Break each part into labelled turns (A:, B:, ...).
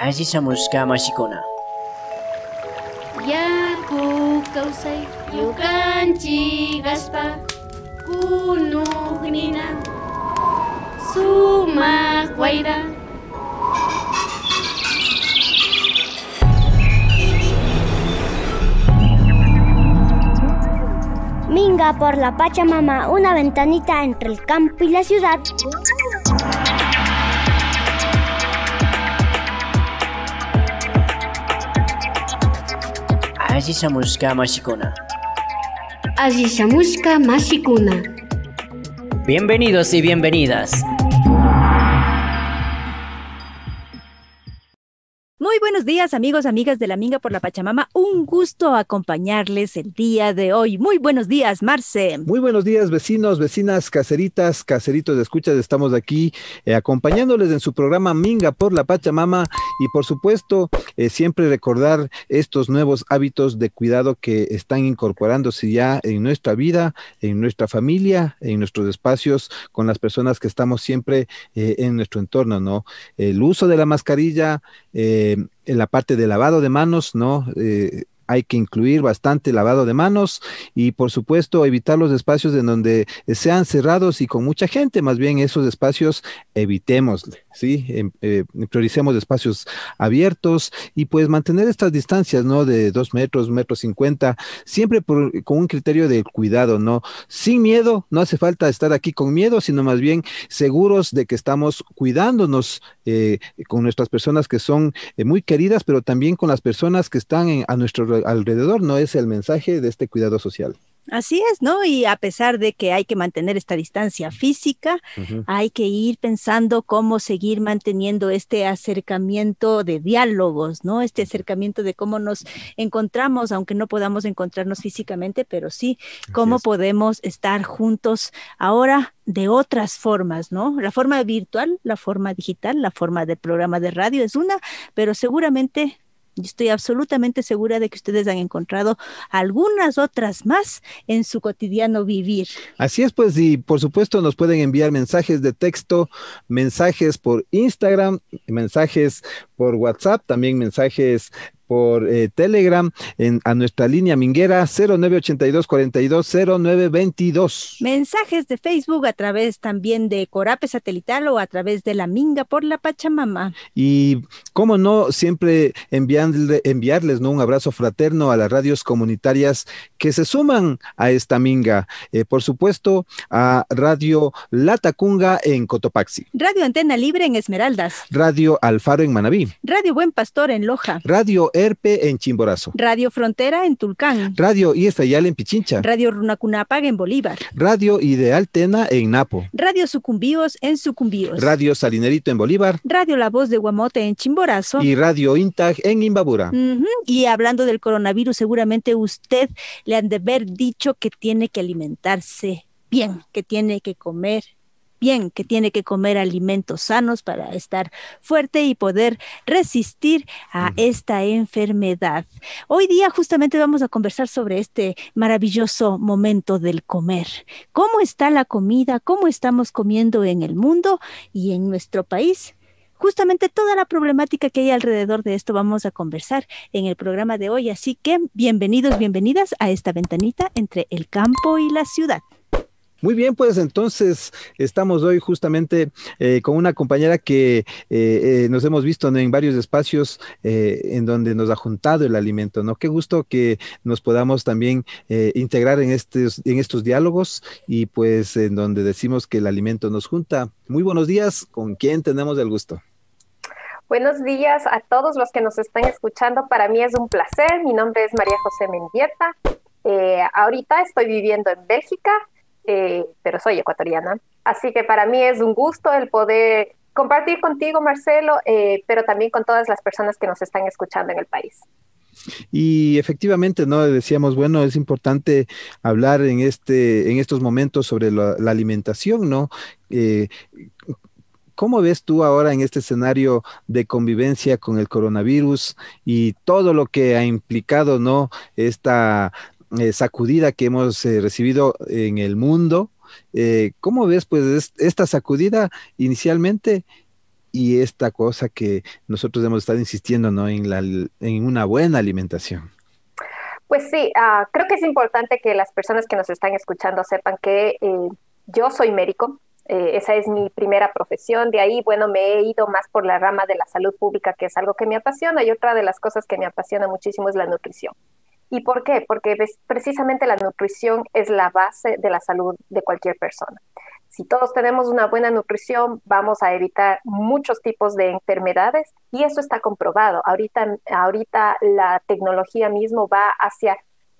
A: Ashisamushka mashikuna.
B: Yaku kawsay yukanchik aspa kunugnina sumaq wayra.
C: Minga por la Pachamama, una ventanita entre el campo y la ciudad.
A: Ashisamushka mashikuna.
B: Ashisamushka mashikuna.
A: Bienvenidos y bienvenidas.
D: Muy buenos días, amigos, amigas de la Minga por la Pachamama. Un gusto acompañarles el día de hoy. Muy buenos días, Marce.
E: Muy buenos días, vecinos, vecinas, caseritas, caseritos de escuchas. Estamos aquí acompañándoles en su programa Minga por la Pachamama y, por supuesto, siempre recordar estos nuevos hábitos de cuidado que están incorporándose ya en nuestra vida, en nuestra familia, en nuestros espacios, con las personas que estamos siempre en nuestro entorno, ¿no? El uso de la mascarilla, en la parte de lavado de manos, ¿no? Hay que incluir bastante lavado de manos y, por supuesto, evitar los espacios en donde sean cerrados y con mucha gente. Más bien, esos espacios evitemos, ¿sí? Prioricemos espacios abiertos y, pues, mantener estas distancias, ¿no? De 2 metros, 1,50 m, siempre con un criterio de cuidado, ¿no? Sin miedo, no hace falta estar aquí con miedo, sino más bien seguros de que estamos cuidándonos con nuestras personas que son muy queridas, pero también con las personas que están a nuestro alrededor, ¿no? Es el mensaje de este cuidado social.
D: Así es, ¿no? Y a pesar de que hay que mantener esta distancia física, hay que ir pensando cómo seguir manteniendo este acercamiento de diálogos, ¿no? Este acercamiento de cómo nos encontramos, aunque no podamos encontrarnos físicamente, pero sí cómo podemos estar juntos ahora de otras formas, ¿no? La forma virtual, la forma digital, la forma del programa de radio es una, pero seguramente yo estoy absolutamente segura de que ustedes han encontrado algunas otras más en su cotidiano vivir.
E: Así es, pues, y por supuesto nos pueden enviar mensajes de texto, mensajes por Instagram, mensajes por WhatsApp, también mensajes por Telegram, a nuestra línea minguera 0982420922.
D: Mensajes de Facebook a través también de Corape Satelital o a través de la Minga por la Pachamama.
E: Y cómo no, siempre enviarles, ¿no? Un abrazo fraterno a las radios comunitarias que se suman a esta minga. Por supuesto, a Radio La Tacunga en Cotopaxi.
D: Radio Antena Libre en Esmeraldas.
E: Radio Alfaro en Manabí.
D: Radio Buen Pastor en Loja.
E: Radio Erpe en Chimborazo.
D: Radio Frontera en Tulcán.
E: Radio Iestayal en Pichincha.
D: Radio Runacunapag en Bolívar.
E: Radio Ideal Tena en Napo.
D: Radio Sucumbíos en Sucumbíos.
E: Radio Salinerito en Bolívar.
D: Radio La Voz de Guamote en Chimborazo.
E: Y Radio Intag en Imbabura.
D: Y hablando del coronavirus, seguramente usted le han de haber dicho que tiene que alimentarse bien, que tiene que comer bien, que tiene que comer alimentos sanos para estar fuerte y poder resistir a esta enfermedad. Hoy día justamente vamos a conversar sobre este maravilloso momento del comer. ¿Cómo está la comida? ¿Cómo estamos comiendo en el mundo y en nuestro país? Justamente toda la problemática que hay alrededor de esto vamos a conversar en el programa de hoy. Así que bienvenidos, bienvenidas a esta ventanita entre el campo y la ciudad.
E: Muy bien, pues entonces estamos hoy justamente con una compañera que nos hemos visto, ¿no? En varios espacios en donde nos ha juntado el alimento, ¿no? Qué gusto que nos podamos también integrar en estos diálogos y pues en donde decimos que el alimento nos junta. Muy buenos días, ¿con quién tenemos el gusto?
F: Buenos días a todos los que nos están escuchando. Para mí es un placer. Mi nombre es María José Mendierta. Ahorita estoy viviendo en Bélgica, pero soy ecuatoriana. Así que para mí es un gusto el poder compartir contigo, Marcelo, pero también con todas las personas que nos están escuchando en el país.
E: Y efectivamente, ¿no? Decíamos, bueno, es importante hablar en estos momentos sobre la alimentación, ¿no? ¿Cómo ves tú ahora en este escenario de convivencia con el coronavirus y todo lo que ha implicado, ¿no? Esta sacudida que hemos recibido en el mundo? ¿Cómo ves, pues, esta sacudida inicialmente? y esta cosa que nosotros hemos estado insistiendo, ¿no? En una buena alimentación.
F: Pues sí, creo que es importante que las personas que nos están escuchando sepan que yo soy médico, esa es mi primera profesión, de ahí, bueno, me he ido más por la rama de la salud pública, que es algo que me apasiona, y otra de las cosas que me apasiona muchísimo es la nutrición. ¿Y por qué? Porque precisamente la nutrición es la base de la salud de cualquier persona. Si todos tenemos una buena nutrición, vamos a evitar muchos tipos de enfermedades y eso está comprobado. Ahorita la tecnología mismo va hacia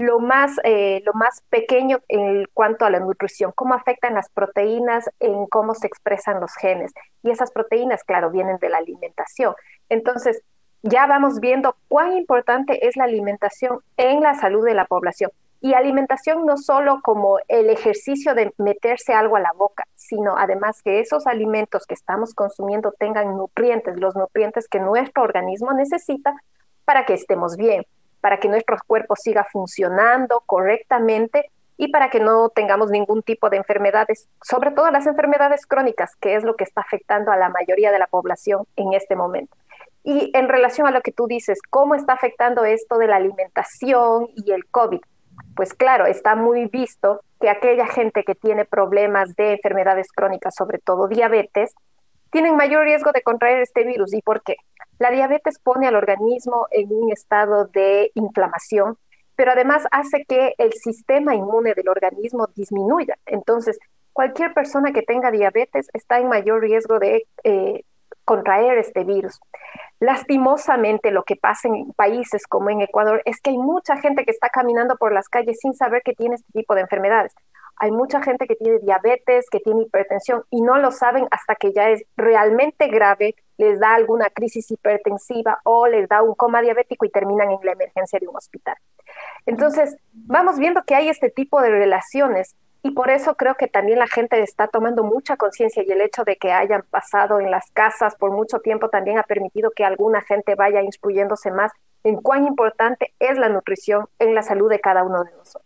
F: lo más pequeño en cuanto a la nutrición, cómo afectan las proteínas en cómo se expresan los genes. Y esas proteínas, claro, vienen de la alimentación. Entonces, ya vamos viendo cuán importante es la alimentación en la salud de la población. Y alimentación no solo como el ejercicio de meterse algo a la boca, sino además que esos alimentos que estamos consumiendo tengan nutrientes, los nutrientes que nuestro organismo necesita para que estemos bien, para que nuestro cuerpo siga funcionando correctamente y para que no tengamos ningún tipo de enfermedades, sobre todo las enfermedades crónicas, que es lo que está afectando a la mayoría de la población en este momento. Y en relación a lo que tú dices, ¿cómo está afectando esto de la alimentación y el COVID? Pues claro, está muy visto que aquella gente que tiene problemas de enfermedades crónicas, sobre todo diabetes, tienen mayor riesgo de contraer este virus. ¿Y por qué? La diabetes pone al organismo en un estado de inflamación, pero además hace que el sistema inmune del organismo disminuya. Entonces, cualquier persona que tenga diabetes está en mayor riesgo de contraer este virus. Lastimosamente, lo que pasa en países como en Ecuador es que hay mucha gente que está caminando por las calles sin saber que tiene este tipo de enfermedades. Hay mucha gente que tiene diabetes, que tiene hipertensión y no lo saben hasta que ya es realmente grave, les da alguna crisis hipertensiva o les da un coma diabético y terminan en la emergencia de un hospital. Entonces, vamos viendo que hay este tipo de relaciones y por eso creo que también la gente está tomando mucha conciencia y el hecho de que hayan pasado en las casas por mucho tiempo también ha permitido que alguna gente vaya instruyéndose más en cuán importante es la nutrición en la salud de cada uno de nosotros.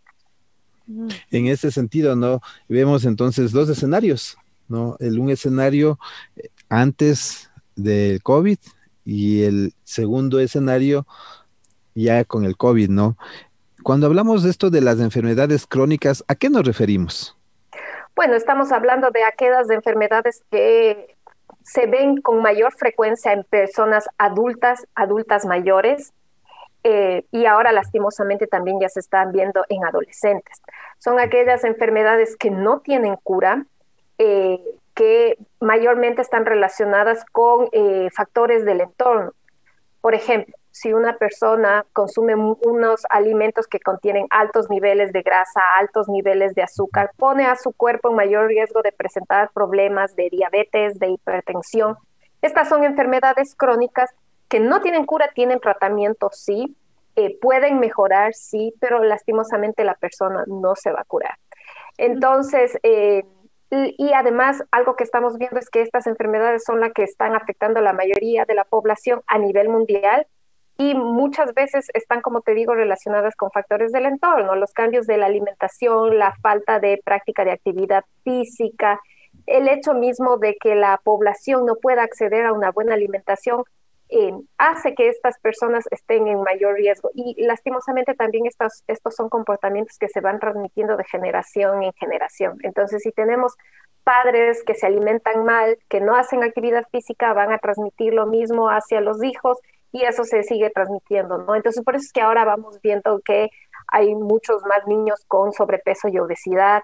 E: En ese sentido, ¿no? Vemos entonces dos escenarios, ¿no? Un escenario antes del COVID y el segundo escenario ya con el COVID, ¿no? Cuando hablamos de esto de las enfermedades crónicas, ¿a qué nos referimos?
F: Bueno, estamos hablando de aquellas enfermedades que se ven con mayor frecuencia en personas adultas mayores, y ahora lastimosamente también ya se están viendo en adolescentes. Son aquellas enfermedades que no tienen cura, que mayormente están relacionadas con factores del entorno. Por ejemplo, si una persona consume unos alimentos que contienen altos niveles de grasa, altos niveles de azúcar, pone a su cuerpo en mayor riesgo de presentar problemas de diabetes, de hipertensión. Estas son enfermedades crónicas que no tienen cura, tienen tratamiento, sí, pueden mejorar, sí, pero lastimosamente la persona no se va a curar. Entonces, y además algo que estamos viendo es que estas enfermedades son las que están afectando a la mayoría de la población a nivel mundial y muchas veces están, como te digo, relacionadas con factores del entorno, los cambios de la alimentación, la falta de práctica de actividad física, el hecho mismo de que la población no pueda acceder a una buena alimentación hace que estas personas estén en mayor riesgo y lastimosamente también estos son comportamientos que se van transmitiendo de generación en generación. Entonces, si tenemos padres que se alimentan mal, que no hacen actividad física, van a transmitir lo mismo hacia los hijos y eso se sigue transmitiendo, ¿no? Entonces, por eso es que ahora vamos viendo que hay muchos más niños con sobrepeso y obesidad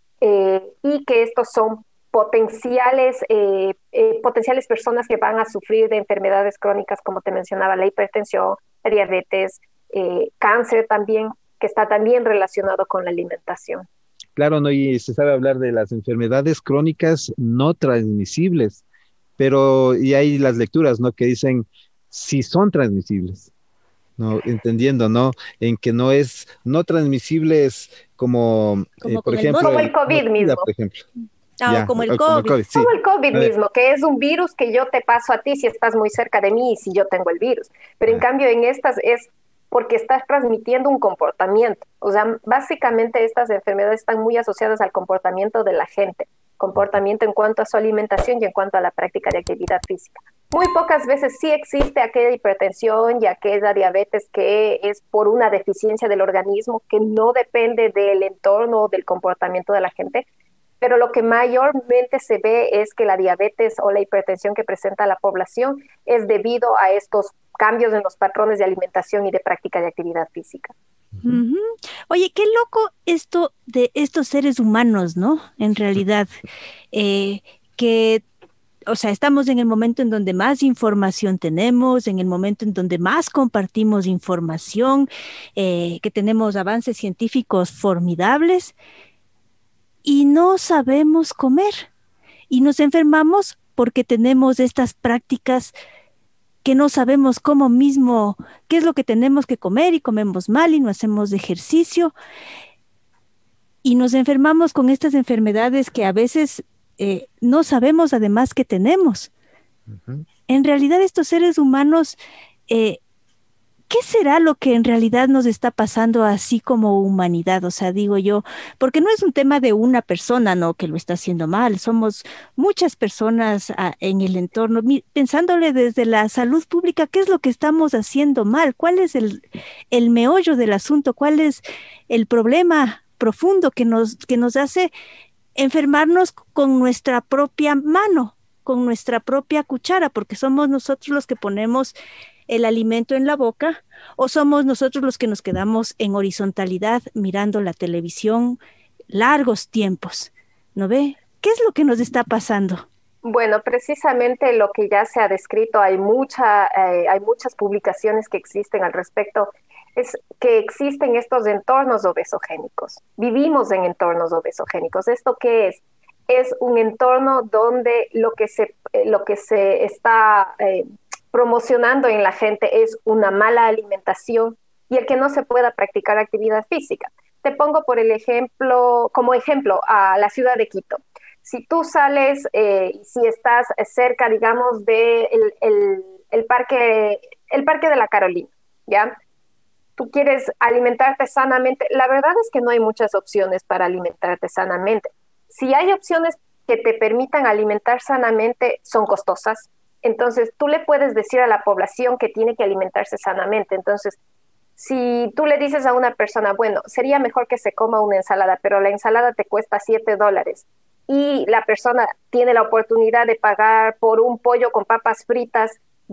F: y que estos son potenciales personas que van a sufrir de enfermedades crónicas, como te mencionaba, la hipertensión, la diabetes, cáncer también, que está también relacionado con la alimentación.
E: Claro, ¿no? Y se sabe hablar de las enfermedades crónicas no transmisibles, pero y hay las lecturas, ¿no? Que dicen si son transmisibles, ¿no? Entendiendo, ¿no? En que no es no transmisibles como por ejemplo,
F: como el COVID mismo.
E: Por ejemplo.
D: Como el COVID.
F: Sí. Como el COVID mismo, que es un virus que yo te paso a ti si estás muy cerca de mí y si yo tengo el virus. Pero en cambio en estas es porque estás transmitiendo un comportamiento. O sea, básicamente estas enfermedades están muy asociadas al comportamiento de la gente. comportamiento en cuanto a su alimentación y en cuanto a la práctica de actividad física. Muy pocas veces sí existe aquella hipertensión y aquella diabetes que es por una deficiencia del organismo que no depende del entorno o del comportamiento de la gente, pero lo que mayormente se ve es que la diabetes o la hipertensión que presenta la población es debido a estos cambios en los patrones de alimentación y de práctica de actividad física.
D: Ujú. Oye, qué loco esto de estos seres humanos, ¿no? En realidad, que, o sea, estamos en el momento en donde más información tenemos, en el momento en donde más compartimos información, que tenemos avances científicos formidables y no sabemos comer y nos enfermamos porque tenemos estas prácticas que no sabemos cómo mismo, qué es lo que tenemos que comer y comemos mal y no hacemos ejercicio y nos enfermamos con estas enfermedades que a veces no sabemos además que tenemos.
E: Ujú.
D: En realidad estos seres humanos, ¿qué será lo que en realidad nos está pasando así como humanidad? O sea, digo yo, porque no es un tema de una persona, ¿no?, que lo está haciendo mal. Somos muchas personas en el entorno, pensándole desde la salud pública, ¿qué es lo que estamos haciendo mal? ¿Cuál es el meollo del asunto? ¿Cuál es el problema profundo que nos hace enfermarnos con nuestra propia mano, con nuestra propia cuchara? Porque somos nosotros los que ponemos el alimento en la boca, o somos nosotros los que nos quedamos en horizontalidad mirando la televisión largos tiempos, ¿no ve? ¿Qué es lo que nos está pasando?
F: Bueno, precisamente lo que ya se ha descrito, hay muchas publicaciones que existen al respecto, es que existen estos entornos obesogénicos. Vivimos en entornos obesogénicos. ¿Esto qué es? Es un entorno donde lo que se está promocionando en la gente es una mala alimentación y el que no se pueda practicar actividad física. Te pongo como ejemplo a la ciudad de Quito. Si tú sales, si estás cerca, digamos, de el parque de la Carolina, ¿ya? Tú quieres alimentarte sanamente. La verdad es que no hay muchas opciones para alimentarte sanamente. Si hay opciones que te permitan alimentar sanamente, son costosas. Entonces, tú le puedes decir a la población que tiene que alimentarse sanamente. Entonces, si tú le dices a una persona, bueno, sería mejor que se coma una ensalada, pero la ensalada te cuesta $7 y la persona tiene la oportunidad de pagar por un pollo con papas fritas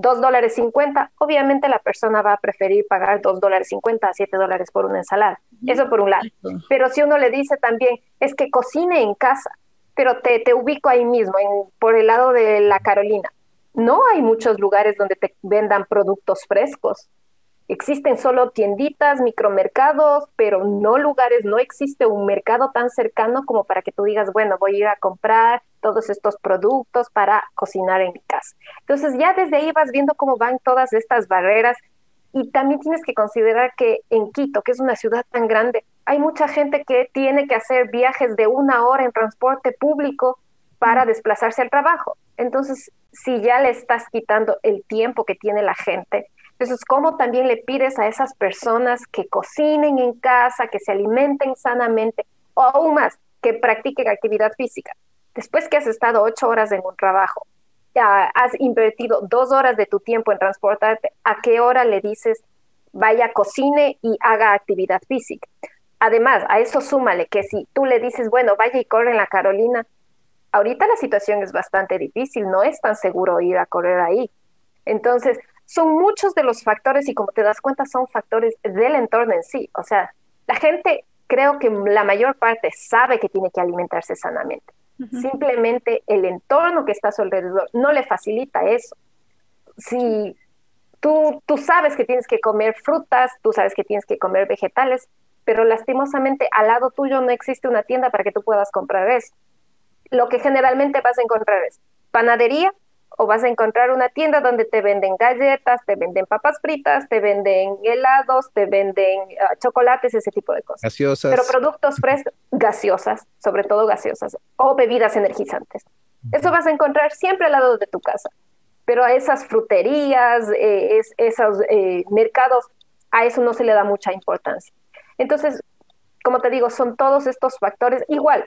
F: $2.50, obviamente la persona va a preferir pagar $2.50 a $7 por una ensalada. Eso por un lado. Pero si uno le dice también, es que cocine en casa, pero te ubico ahí mismo, por el lado de la Carolina. No hay muchos lugares donde te vendan productos frescos. Existen solo tienditas, micromercados, pero no lugares, no existe un mercado tan cercano como para que tú digas, bueno, voy a ir a comprar todos estos productos para cocinar en mi casa. Entonces ya desde ahí vas viendo cómo van todas estas barreras y también tienes que considerar que en Quito, que es una ciudad tan grande, hay mucha gente que tiene que hacer viajes de 1 hora en transporte público para desplazarse al trabajo. Entonces, si ya le estás quitando el tiempo que tiene la gente, entonces, ¿cómo también le pides a esas personas que cocinen en casa, que se alimenten sanamente, o aún más, que practiquen actividad física? Después que has estado 8 horas en un trabajo, has invertido 2 horas de tu tiempo en transportarte, ¿a qué hora le dices vaya, cocine y haga actividad física? Además, a eso súmale que si tú le dices, bueno, vaya y corre en la Carolina, ahorita la situación es bastante difícil, no es tan seguro ir a correr ahí. Entonces, son muchos de los factores y como te das cuenta son factores del entorno en sí. O sea, la gente, creo que la mayor parte sabe que tiene que alimentarse sanamente. Simplemente el entorno que está a su alrededor no le facilita eso. Si tú sabes que tienes que comer frutas, tú sabes que tienes que comer vegetales, pero lastimosamente al lado tuyo no existe una tienda para que tú puedas comprar eso. Lo que generalmente vas a encontrar es panadería, o vas a encontrar una tienda donde te venden galletas, te venden papas fritas, te venden helados, te venden chocolates, ese tipo de cosas.
E: Gaseosas.
F: Pero productos frescos, gaseosas, sobre todo gaseosas, o bebidas energizantes. Eso vas a encontrar siempre al lado de tu casa. Pero a esas fruterías, esos mercados, a eso no se le da mucha importancia. Entonces, como te digo, son todos estos factores. Igual,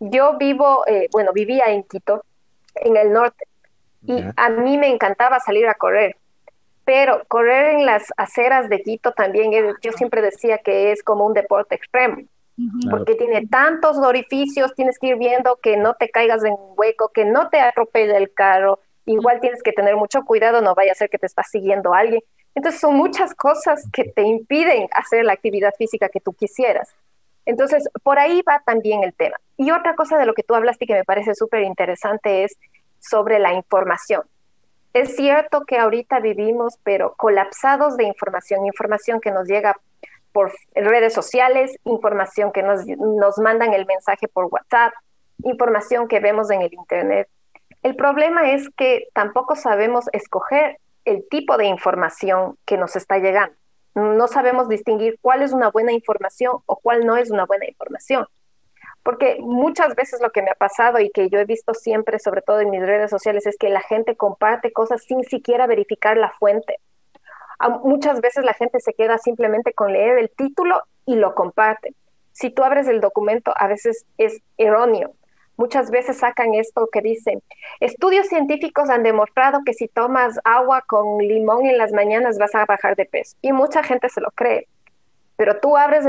F: yo vivía en Quito, en el norte, y
E: Ya.
F: a mí me encantaba salir a correr, pero correr en las aceras de Quito también, yo siempre decía que es como un deporte extremo,
E: Claro.
F: porque tiene tantos orificios, tienes que ir viendo que no te caigas en un hueco, que no te atropelle el carro, igual tienes que tener mucho cuidado, no vaya a ser que te está siguiendo alguien. Entonces son muchas cosas que te impiden hacer la actividad física que tú quisieras. Entonces, por ahí va también el tema. Y otra cosa de lo que tú hablaste y que me parece súper interesante es sobre la información. Es cierto que ahorita vivimos, pero colapsados de información, información que nos llega por redes sociales, información que nos mandan el mensaje por WhatsApp, información que vemos en el Internet. El problema es que tampoco sabemos escoger el tipo de información que nos está llegando. No sabemos distinguir cuál es una buena información o cuál no es una buena información. Porque muchas veces lo que me ha pasado y que yo he visto siempre, sobre todo en mis redes sociales, es que la gente comparte cosas sin siquiera verificar la fuente. Muchas veces la gente se queda simplemente con leer el título y lo comparte. Si tú abres el documento, a veces es erróneo. Muchas veces sacan esto que dicen, estudios científicos han demostrado que si tomas agua con limón en las mañanas vas a bajar de peso. Y mucha gente se lo cree. Pero tú abres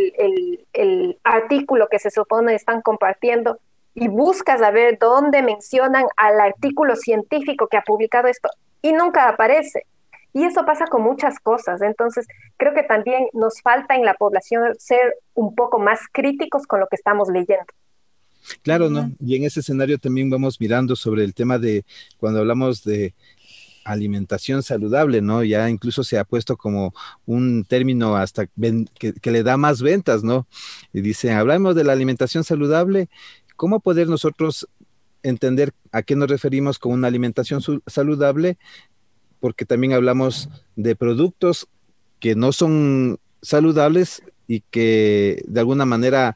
F: el artículo que se supone están compartiendo y buscas a ver dónde mencionan al artículo científico que ha publicado esto y nunca aparece. Y eso pasa con muchas cosas. Entonces, creo que también nos falta en la población ser un poco más críticos con lo que estamos leyendo.
E: Claro, ¿no? Y en ese escenario también vamos mirando sobre el tema de cuando hablamos de alimentación saludable, ¿no? Ya incluso se ha puesto como un término hasta que le da más ventas, ¿no? Y dice, hablamos de la alimentación saludable, ¿cómo poder nosotros entender a qué nos referimos con una alimentación saludable? Porque también hablamos de productos que no son saludables y que de alguna manera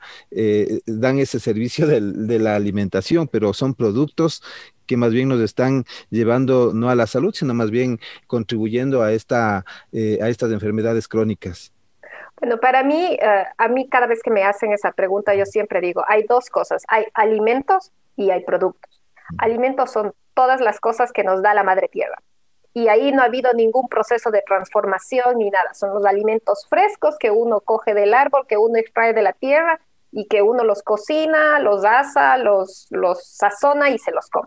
E: dan ese servicio de la alimentación, pero son productos que más bien nos están llevando no a la salud, sino más bien contribuyendo a estas enfermedades crónicas.
F: Bueno, para mí, a mí cada vez que me hacen esa pregunta, yo siempre digo, hay dos cosas, hay alimentos y hay productos. Alimentos son todas las cosas que nos da la madre tierra. Y ahí no ha habido ningún proceso de transformación ni nada. Son los alimentos frescos que uno coge del árbol, que uno extrae de la tierra y que uno los cocina, los asa, los sazona y se los come.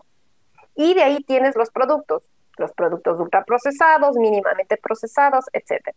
F: Y de ahí tienes los productos ultraprocesados, mínimamente procesados, etc.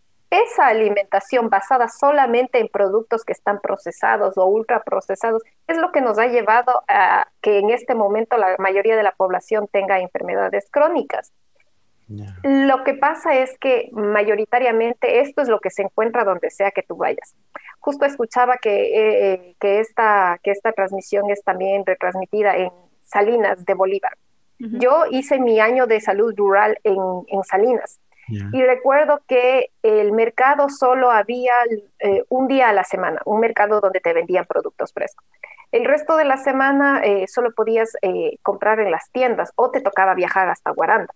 F: Esa alimentación basada solamente en productos que están procesados o ultraprocesados es lo que nos ha llevado a que en este momento la mayoría de la población tenga enfermedades crónicas. Yeah. Lo que pasa es que mayoritariamente esto es lo que se encuentra donde sea que tú vayas. Justo escuchaba que esta transmisión es también retransmitida en Salinas de Bolívar. Uh-huh. Yo hice mi año de salud rural en Salinas. Yeah. Y recuerdo que el mercado solo había un día a la semana, un mercado donde te vendían productos frescos. El resto de la semana solo podías comprar en las tiendas o te tocaba viajar hasta Guaranda.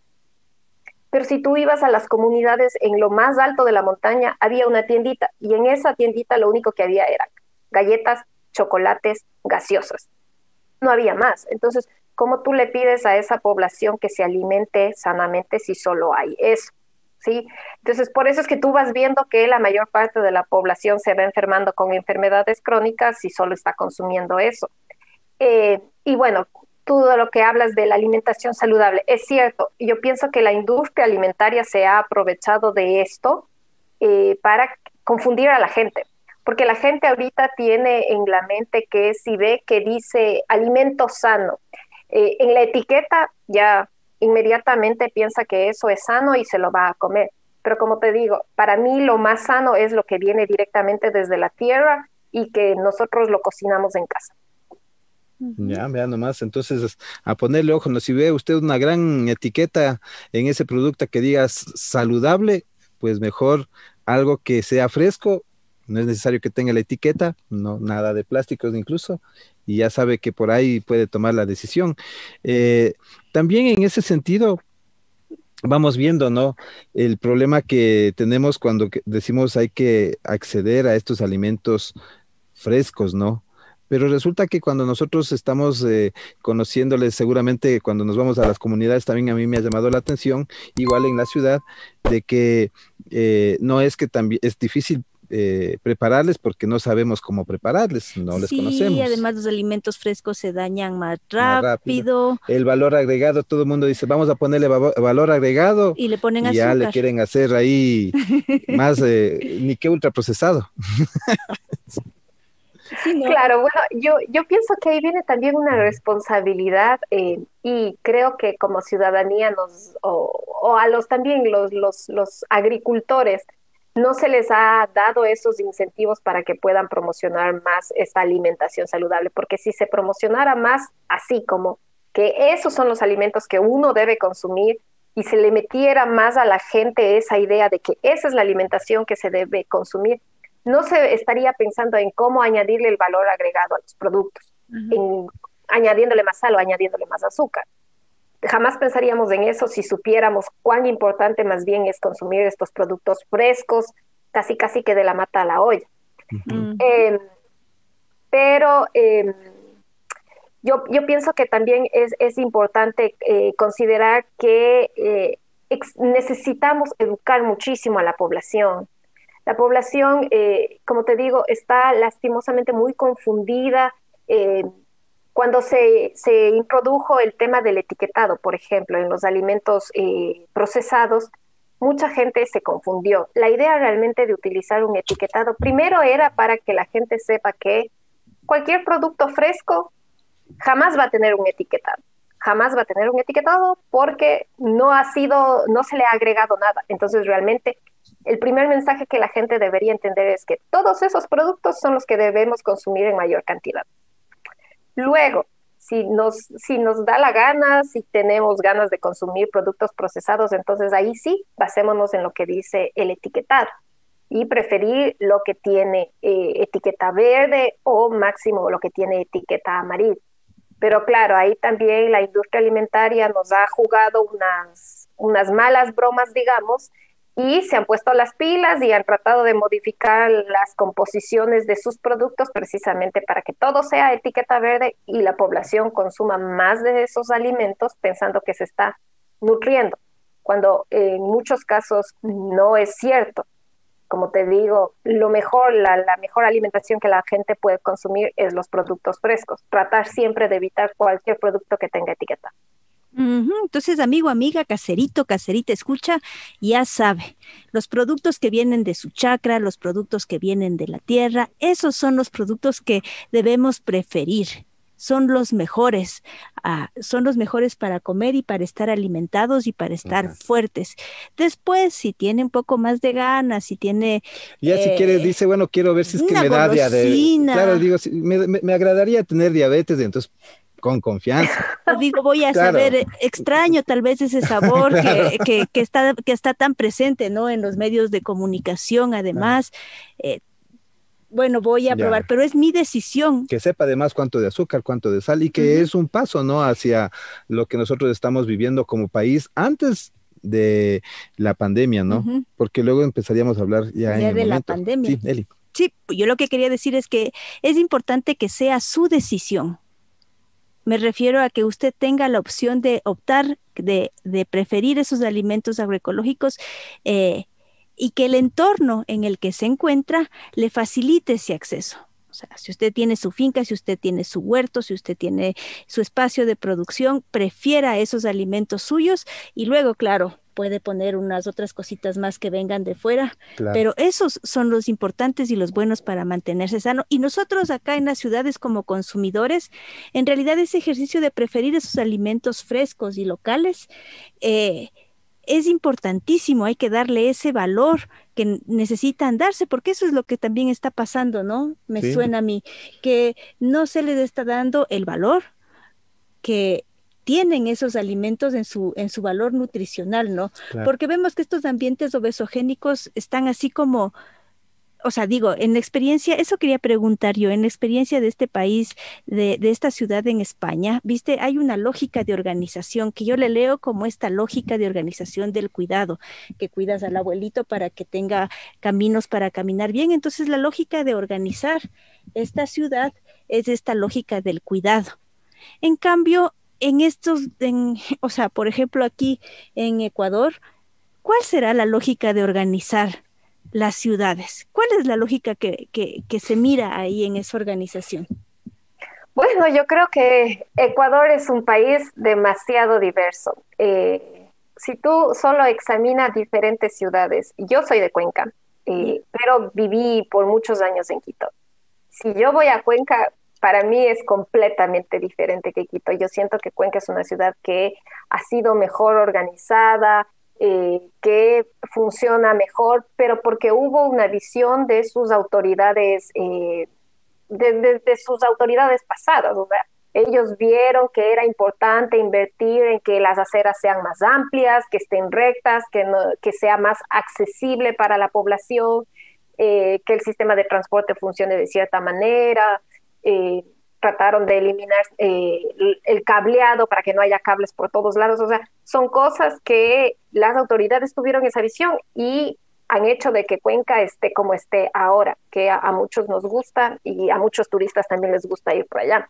F: Pero si tú ibas a las comunidades en lo más alto de la montaña, había una tiendita y en esa tiendita lo único que había eran galletas, chocolates, gaseosas. No había más. Entonces, ¿cómo tú le pides a esa población que se alimente sanamente si solo hay eso? ¿Sí? Entonces, por eso es que tú vas viendo que la mayor parte de la población se va enfermando con enfermedades crónicas si solo está consumiendo eso. Y bueno, tú de lo que hablas de la alimentación saludable, es cierto, yo pienso que la industria alimentaria se ha aprovechado de esto para confundir a la gente, porque la gente ahorita tiene en la mente que si ve que dice alimento sano, en la etiqueta ya inmediatamente piensa que eso es sano y se lo va a comer. Pero como te digo, para mí lo más sano es lo que viene directamente desde la tierra y que nosotros lo cocinamos en casa.
E: Ya, vea nomás, entonces a ponerle ojo, ¿no? Si ve usted una gran etiqueta en ese producto que diga saludable, pues mejor algo que sea fresco, no es necesario que tenga la etiqueta, no, nada de plásticos incluso, y ya sabe que por ahí puede tomar la decisión. También en ese sentido, vamos viendo, ¿no? El problema que tenemos cuando decimos hay que acceder a estos alimentos frescos, ¿no? Pero resulta que cuando nosotros estamos conociéndoles, seguramente cuando nos vamos a las comunidades, también a mí me ha llamado la atención, igual en la ciudad, de que no es que también es difícil prepararles porque no sabemos cómo prepararles, no les conocemos.
D: Sí, además los alimentos frescos se dañan más
E: Más
D: rápido.
E: El valor agregado, todo el mundo dice, vamos a ponerle valor agregado
D: Y le ponen
E: y ya
D: azúcar.
E: le quieren hacer ahí más, ni que ultraprocesado.
D: Sí, ¿no?
F: Claro, bueno, yo pienso que ahí viene también una responsabilidad y creo que como ciudadanía o a los también los agricultores no se les ha dado esos incentivos para que puedan promocionar más esta alimentación saludable, porque si se promocionara más así como que esos son los alimentos que uno debe consumir y se le metiera más a la gente esa idea de que esa es la alimentación que se debe consumir, no se estaría pensando en cómo añadirle el valor agregado a los productos, en añadiéndole más sal o añadiéndole más azúcar. Jamás pensaríamos en eso si supiéramos cuán importante más bien es consumir estos productos frescos, casi casi que de la mata a la olla. Pero yo pienso que también es importante considerar que necesitamos educar muchísimo a la población. La población, como te digo, está lastimosamente muy confundida. Cuando se introdujo el tema del etiquetado, por ejemplo, en los alimentos procesados, mucha gente se confundió. La idea realmente de utilizar un etiquetado, primero era para que la gente sepa que cualquier producto fresco jamás va a tener un etiquetado. Jamás va a tener un etiquetado porque no se le ha agregado nada. Entonces, realmente, el primer mensaje que la gente debería entender es que todos esos productos son los que debemos consumir en mayor cantidad. Luego, si nos da la gana, si tenemos ganas de consumir productos procesados, entonces ahí sí, basémonos en lo que dice el etiquetado y preferir lo que tiene etiqueta verde o máximo lo que tiene etiqueta amarilla. Pero claro, ahí también la industria alimentaria nos ha jugado unas malas bromas, digamos, y se han puesto las pilas y han tratado de modificar las composiciones de sus productos precisamente para que todo sea etiqueta verde y la población consuma más de esos alimentos pensando que se está nutriendo, cuando en muchos casos no es cierto. Como te digo, la mejor alimentación que la gente puede consumir es los productos frescos. Tratar siempre de evitar cualquier producto que tenga etiqueta.
D: Entonces, amigo, amiga, caserito, caserita, escucha, ya sabe, los productos que vienen de su chacra, los productos que vienen de la tierra, esos son los productos que debemos preferir. Son los mejores para comer y para estar alimentados y para estar fuertes. Después, si tiene un poco más de ganas, si tiene...
E: Ya si quiere, dice, bueno, quiero ver si es que me da diabetes. Claro, digo, me agradaría tener diabetes, entonces... con confianza.
D: Digo, voy a saber, extraño tal vez ese sabor que está tan presente, ¿no? En los medios de comunicación, además. Bueno, voy a probar, pero es mi decisión.
E: Que sepa además cuánto de azúcar, cuánto de sal, y que es un paso, ¿no? Hacia lo que nosotros estamos viviendo como país antes de la pandemia, ¿no? Porque luego empezaríamos a hablar ya en el momento. La pandemia. Sí, Eli.
D: Sí, yo lo que quería decir es que es importante que sea su decisión. Me refiero a que usted tenga la opción de optar, de preferir esos alimentos agroecológicos y que el entorno en el que se encuentra le facilite ese acceso. O sea, si usted tiene su finca, si usted tiene su huerto, si usted tiene su espacio de producción, prefiera esos alimentos suyos y luego, claro, puede poner unas otras cositas más que vengan de fuera, pero esos son los importantes y los buenos para mantenerse sano. Y nosotros acá en las ciudades como consumidores, en realidad ese ejercicio de preferir esos alimentos frescos y locales es importantísimo, hay que darle ese valor que necesitan darse, porque eso es lo que también está pasando, ¿no? Me suena a mí, que no se les está dando el valor que tienen esos alimentos en su valor nutricional, ¿no? Porque vemos que estos ambientes obesogénicos están así como, o sea, digo, en la experiencia, eso quería preguntar yo, en la experiencia de este país, de esta ciudad en España, viste, hay una lógica de organización que yo le leo como esta lógica de organización del cuidado, que cuidas al abuelito para que tenga caminos para caminar bien. Entonces, la lógica de organizar esta ciudad es esta lógica del cuidado. En cambio, o sea, por ejemplo, aquí en Ecuador, ¿cuál será la lógica de organizar las ciudades? ¿Cuál es la lógica que se mira ahí en esa organización?
F: Bueno, yo creo que Ecuador es un país demasiado diverso. Si tú solo examinas diferentes ciudades, yo soy de Cuenca, pero viví por muchos años en Quito. Si yo voy a Cuenca, para mí es completamente diferente que Quito. Yo siento que Cuenca es una ciudad que ha sido mejor organizada, que funciona mejor, pero porque hubo una visión de sus autoridades, de sus autoridades pasadas. O sea, ellos vieron que era importante invertir en que las aceras sean más amplias, que estén rectas, que sea más accesible para la población, que el sistema de transporte funcione de cierta manera. Trataron de eliminar el cableado para que no haya cables por todos lados. O sea, son cosas que las autoridades tuvieron esa visión y han hecho de que Cuenca esté como esté ahora, que a muchos nos gusta y a muchos turistas también les gusta ir por allá.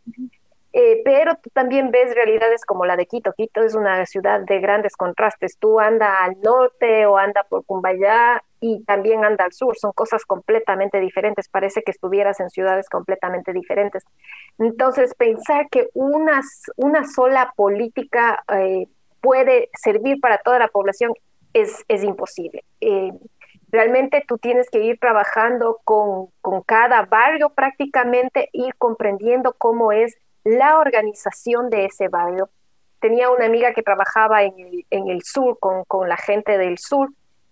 F: Pero tú también ves realidades como la de Quito. Quito es una ciudad de grandes contrastes. Tú anda al norte o anda por Cumbayá y también anda al sur. Son cosas completamente diferentes. Parece que estuvieras en ciudades completamente diferentes. Entonces, pensar que una sola política puede servir para toda la población es imposible. Realmente tú tienes que ir trabajando con cada barrio prácticamente, ir comprendiendo cómo es la organización de ese barrio. Tenía una amiga que trabajaba en el sur, con la gente del sur,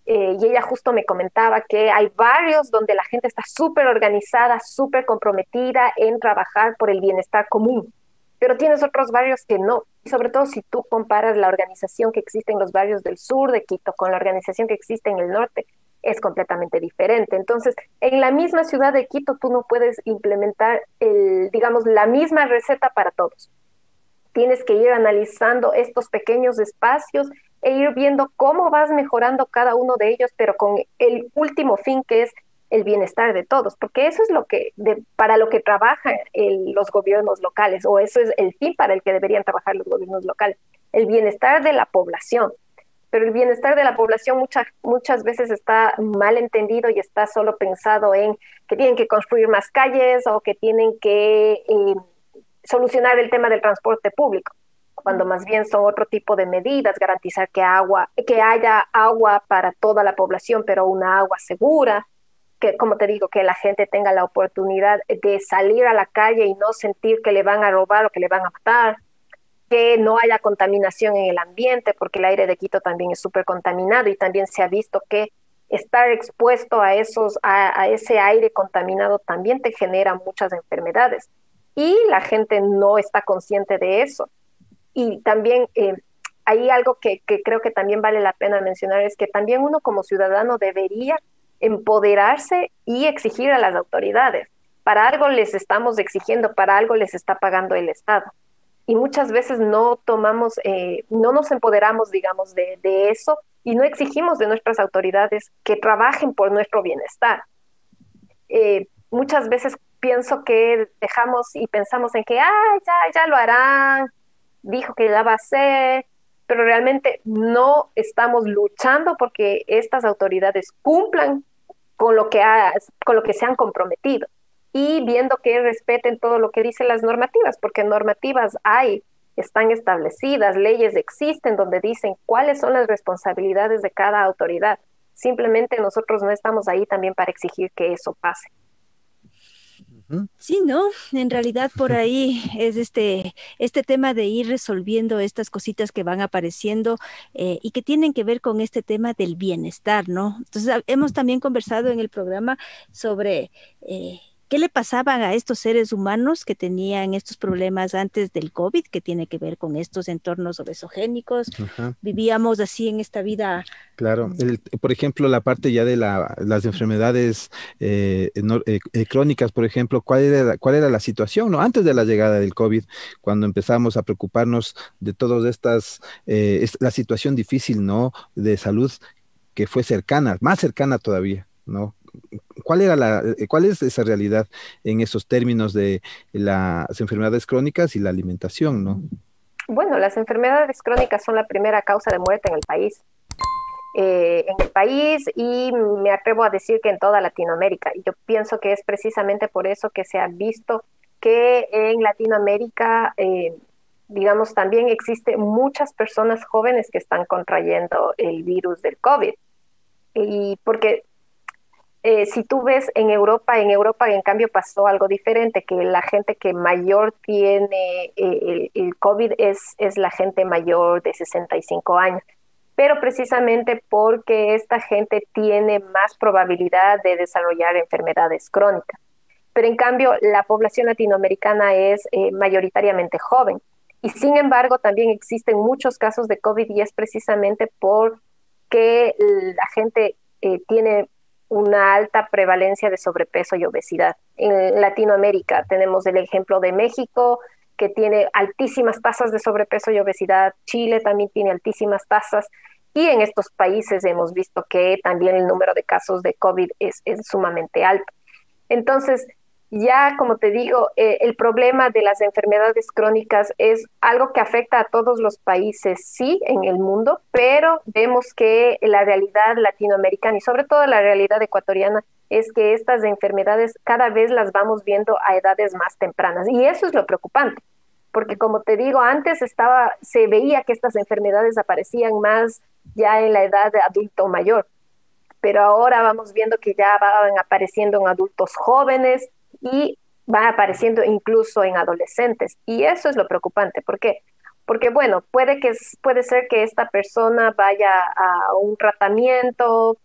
F: y ella justo me comentaba que hay barrios donde la gente está súper organizada, súper comprometida en trabajar por el bienestar común, pero tienes otros barrios que no. Y sobre todo si tú comparas la organización que existe en los barrios del sur de Quito con la organización que existe en el norte, es completamente diferente. Entonces, en la misma ciudad de Quito, tú no puedes implementar, digamos, la misma receta para todos. Tienes que ir analizando estos pequeños espacios e ir viendo cómo vas mejorando cada uno de ellos, pero con el último fin, que es el bienestar de todos, porque eso es para lo que trabajan los gobiernos locales, o eso es el fin para el que deberían trabajar los gobiernos locales, el bienestar de la población. Pero el bienestar de la población muchas veces está mal entendido y está solo pensado en que tienen que construir más calles o que tienen que solucionar el tema del transporte público, cuando más bien son otro tipo de medidas, garantizar que haya agua para toda la población, pero una agua segura, que, como te digo, que la gente tenga la oportunidad de salir a la calle y no sentir que le van a robar o que le van a matar, que no haya contaminación en el ambiente, porque el aire de Quito también es súper contaminado y también se ha visto que estar expuesto a ese aire contaminado también te genera muchas enfermedades y la gente no está consciente de eso. Y también hay algo que creo que también vale la pena mencionar, es que también uno como ciudadano debería empoderarse y exigir a las autoridades. Para algo les estamos exigiendo, para algo les está pagando el Estado. Y muchas veces no nos empoderamos, digamos, de eso y no exigimos de nuestras autoridades que trabajen por nuestro bienestar. Muchas veces pienso que dejamos y pensamos en que ya lo harán, dijo que ya va a ser, pero realmente no estamos luchando porque estas autoridades cumplan con lo que se han comprometido. Y viendo que respeten todo lo que dicen las normativas, porque normativas están establecidas, leyes existen donde dicen cuáles son las responsabilidades de cada autoridad. Simplemente nosotros no estamos ahí también para exigir que eso pase.
D: Sí, ¿no? En realidad por ahí es este tema de ir resolviendo estas cositas que van apareciendo y que tienen que ver con este tema del bienestar, ¿no? Entonces, hemos también conversado en el programa sobre qué le pasaban a estos seres humanos que tenían estos problemas antes del COVID, que tiene que ver con estos entornos obesogénicos. Ajá. Vivíamos así en esta vida.
E: Claro, por ejemplo, la parte ya de las enfermedades crónicas, por ejemplo, ¿cuál era la situación, ¿no? Antes de la llegada del COVID, cuando empezamos a preocuparnos de todas estas, la situación difícil, ¿no? De salud que fue cercana, más cercana todavía, ¿no? ¿cuál es esa realidad en esos términos de las enfermedades crónicas y la alimentación, ¿no?
F: Bueno, las enfermedades crónicas son la primera causa de muerte en el país. Y me atrevo a decir que en toda Latinoamérica. Y yo pienso que es precisamente por eso que se ha visto que en Latinoamérica, digamos, también existe muchas personas jóvenes que están contrayendo el virus del COVID. Y porque si tú ves en Europa en cambio pasó algo diferente, que la gente que mayor tiene el COVID es la gente mayor de 65 años. Pero precisamente porque esta gente tiene más probabilidad de desarrollar enfermedades crónicas. Pero en cambio, la población latinoamericana es mayoritariamente joven. Y sin embargo, también existen muchos casos de COVID y es precisamente porque la gente tiene una alta prevalencia de sobrepeso y obesidad. En Latinoamérica tenemos el ejemplo de México, que tiene altísimas tasas de sobrepeso y obesidad. Chile también tiene altísimas tasas. Y en estos países hemos visto que también el número de casos de COVID es sumamente alto. Entonces, ya como te digo, el problema de las enfermedades crónicas es algo que afecta a todos los países, sí, en el mundo, pero vemos que la realidad latinoamericana y sobre todo la realidad ecuatoriana es que estas enfermedades cada vez las vamos viendo a edades más tempranas. Y eso es lo preocupante, porque como te digo, antes se veía que estas enfermedades aparecían más ya en la edad de adulto mayor, pero ahora vamos viendo que ya van apareciendo en adultos jóvenes y van apareciendo incluso en adolescentes. Y eso es lo preocupante. ¿Por qué? Porque, bueno, puede ser que esta persona vaya a un tratamiento,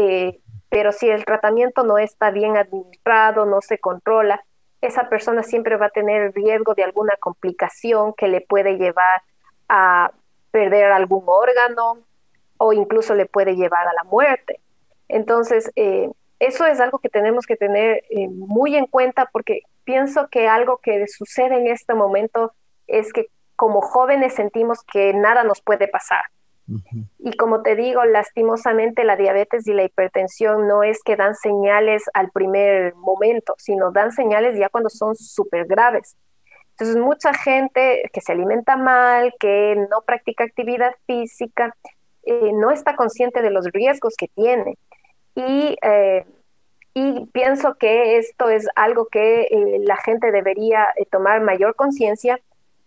F: pero si el tratamiento no está bien administrado, no se controla, esa persona siempre va a tener riesgo de alguna complicación que le puede llevar a perder algún órgano o incluso le puede llevar a la muerte. Entonces, eso es algo que tenemos que tener muy en cuenta, porque pienso que algo que sucede en este momento es que como jóvenes sentimos que nada nos puede pasar. Uh-huh. Y como te digo, lastimosamente la diabetes y la hipertensión no es que dan señales al primer momento, sino dan señales ya cuando son súper graves. Entonces, mucha gente que se alimenta mal, que no practica actividad física, no está consciente de los riesgos que tiene. Y pienso que esto es algo que la gente debería tomar mayor conciencia,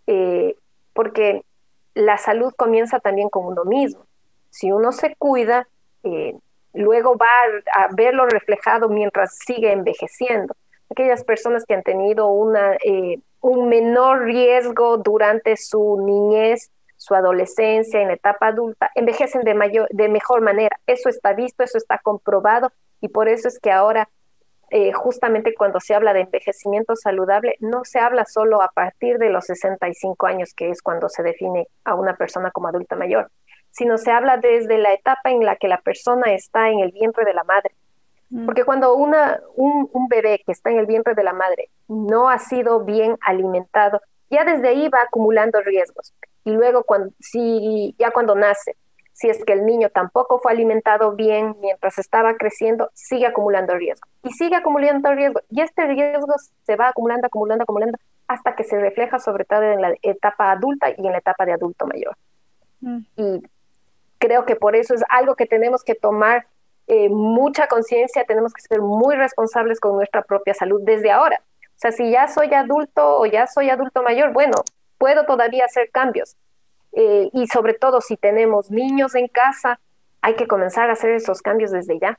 F: porque la salud comienza también con uno mismo. Si uno se cuida, luego va a verlo reflejado mientras sigue envejeciendo. Aquellas personas que han tenido un menor riesgo durante su niñez, su adolescencia, en la etapa adulta, envejecen de mejor manera. Eso está visto, eso está comprobado, y por eso es que ahora, justamente cuando se habla de envejecimiento saludable, no se habla solo a partir de los 65 años, que es cuando se define a una persona como adulta mayor, sino se habla desde la etapa en la que la persona está en el vientre de la madre. Porque cuando un bebé que está en el vientre de la madre no ha sido bien alimentado, ya desde ahí va acumulando riesgos. Y luego cuando nace, si es que el niño tampoco fue alimentado bien mientras estaba creciendo, sigue acumulando riesgo. Y sigue acumulando riesgo. Y este riesgo se va acumulando, hasta que se refleja sobre todo en la etapa adulta y en la etapa de adulto mayor. Y creo que por eso es algo que tenemos que tomar mucha conciencia, tenemos que ser muy responsables con nuestra propia salud desde ahora. O sea, si ya soy adulto o ya soy adulto mayor, bueno, puedo todavía hacer cambios. Y sobre todo si tenemos niños en casa, hay que comenzar a hacer esos cambios desde ya.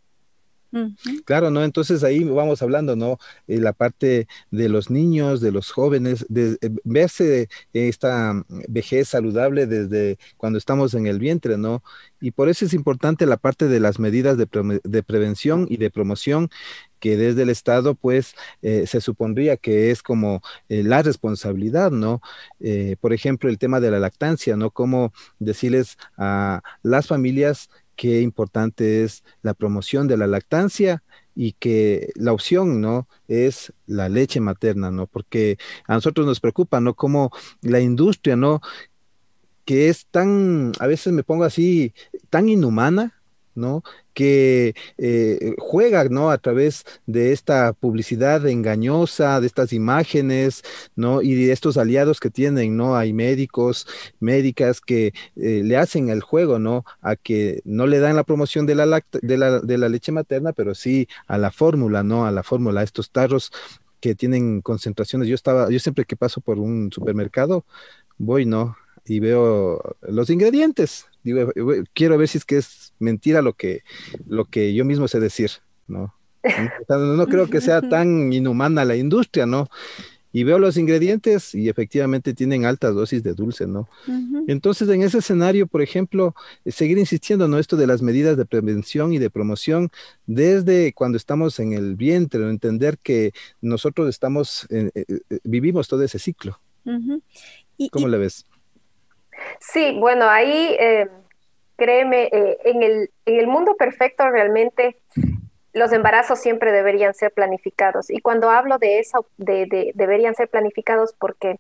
E: Claro, ¿no? Entonces ahí vamos hablando, ¿no? La parte de los niños, de los jóvenes, de verse esta vejez saludable desde cuando estamos en el vientre, ¿no? Y por eso es importante la parte de las medidas de prevención y de promoción, que desde el Estado, pues, se supondría que es como la responsabilidad, ¿no? Por ejemplo, el tema de la lactancia, ¿no? Cómo decirles a las familias qué importante es la promoción de la lactancia y que la opción, ¿no?, es la leche materna, ¿no? Porque a nosotros nos preocupa, ¿no?, cómo la industria, ¿no?, que es tan, a veces me pongo así, tan inhumana, ¿no? Que juega, ¿no? A través de esta publicidad engañosa, de estas imágenes, ¿no? Y de estos aliados que tienen, ¿no? Hay médicos, médicas que le hacen el juego, ¿no? A que no le dan la promoción de de la leche materna, pero sí a la fórmula, ¿no? A la fórmula, a estos tarros que tienen concentraciones. Yo siempre que paso por un supermercado, voy, ¿no? Y veo los ingredientes. Digo, quiero ver si es que es mentira lo que yo mismo sé decir, ¿no? No creo que sea tan inhumana la industria, ¿no? Y veo los ingredientes y efectivamente tienen altas dosis de dulce, ¿no?
D: Ujú.
E: Entonces, en ese escenario, por ejemplo, seguir insistiendo, ¿no? Esto de las medidas de prevención y de promoción desde cuando estamos en el vientre, ¿no? Entender que nosotros vivimos todo ese ciclo.
D: Ujú.
E: ¿Cómo le ves?
F: Sí, bueno, ahí créeme, en el mundo perfecto realmente los embarazos siempre deberían ser planificados. Y cuando hablo de eso, deberían ser planificados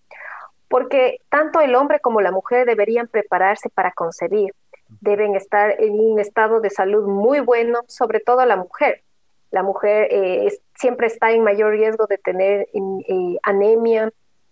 F: porque tanto el hombre como la mujer deberían prepararse para concebir. Deben estar en un estado de salud muy bueno, sobre todo la mujer. La mujer siempre está en mayor riesgo de tener anemia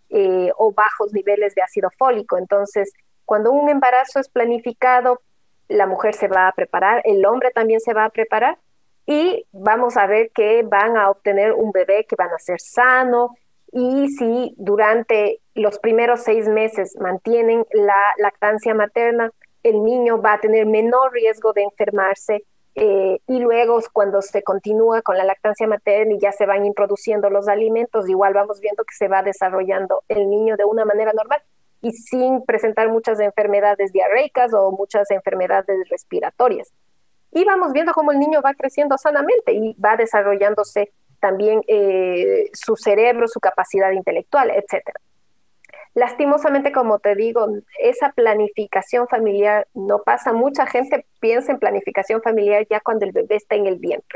F: o bajos niveles de ácido fólico. Entonces, cuando un embarazo es planificado, la mujer se va a preparar, el hombre también se va a preparar y vamos a ver que van a obtener un bebé que van a ser sano, y si durante los primeros 6 meses mantienen la lactancia materna, el niño va a tener menor riesgo de enfermarse, y luego cuando se continúa con la lactancia materna y ya se van introduciendo los alimentos, igual vamos viendo que se va desarrollando el niño de una manera normal y sin presentar muchas enfermedades diarreicas o muchas enfermedades respiratorias. Y vamos viendo cómo el niño va creciendo sanamente y va desarrollándose también su cerebro, su capacidad intelectual, etcétera. Lastimosamente, como te digo, esa planificación familiar no pasa. Mucha gente piensa en planificación familiar ya cuando el bebé está en el vientre.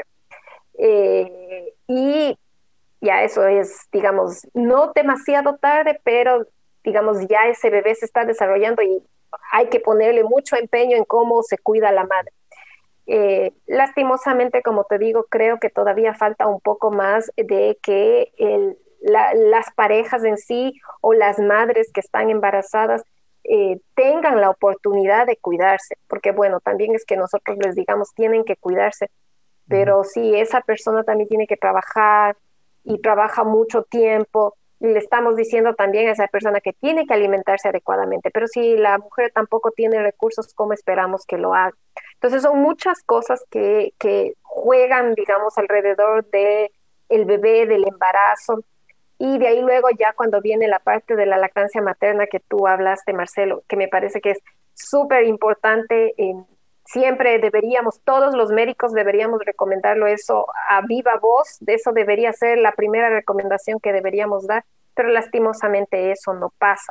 F: Y ya eso es, digamos, no demasiado tarde, pero digamos, ya ese bebé se está desarrollando y hay que ponerle mucho empeño en cómo se cuida la madre. Lastimosamente, como te digo, creo que todavía falta un poco más de que las parejas en sí o las madres que están embarazadas tengan la oportunidad de cuidarse, porque bueno, también es que nosotros les digamos tienen que cuidarse, pero si esa persona también tiene que trabajar y trabaja mucho tiempo, y le estamos diciendo también a esa persona que tiene que alimentarse adecuadamente, pero si la mujer tampoco tiene recursos, ¿cómo esperamos que lo haga? Entonces son muchas cosas que juegan, digamos, alrededor de el bebé, del embarazo, y de ahí luego ya cuando viene la parte de la lactancia materna que tú hablaste, Marcelo, que me parece que es súper importante. Siempre deberíamos, todos los médicos deberíamos recomendarlo eso a viva voz, de eso debería ser la primera recomendación que deberíamos dar, pero lastimosamente eso no pasa.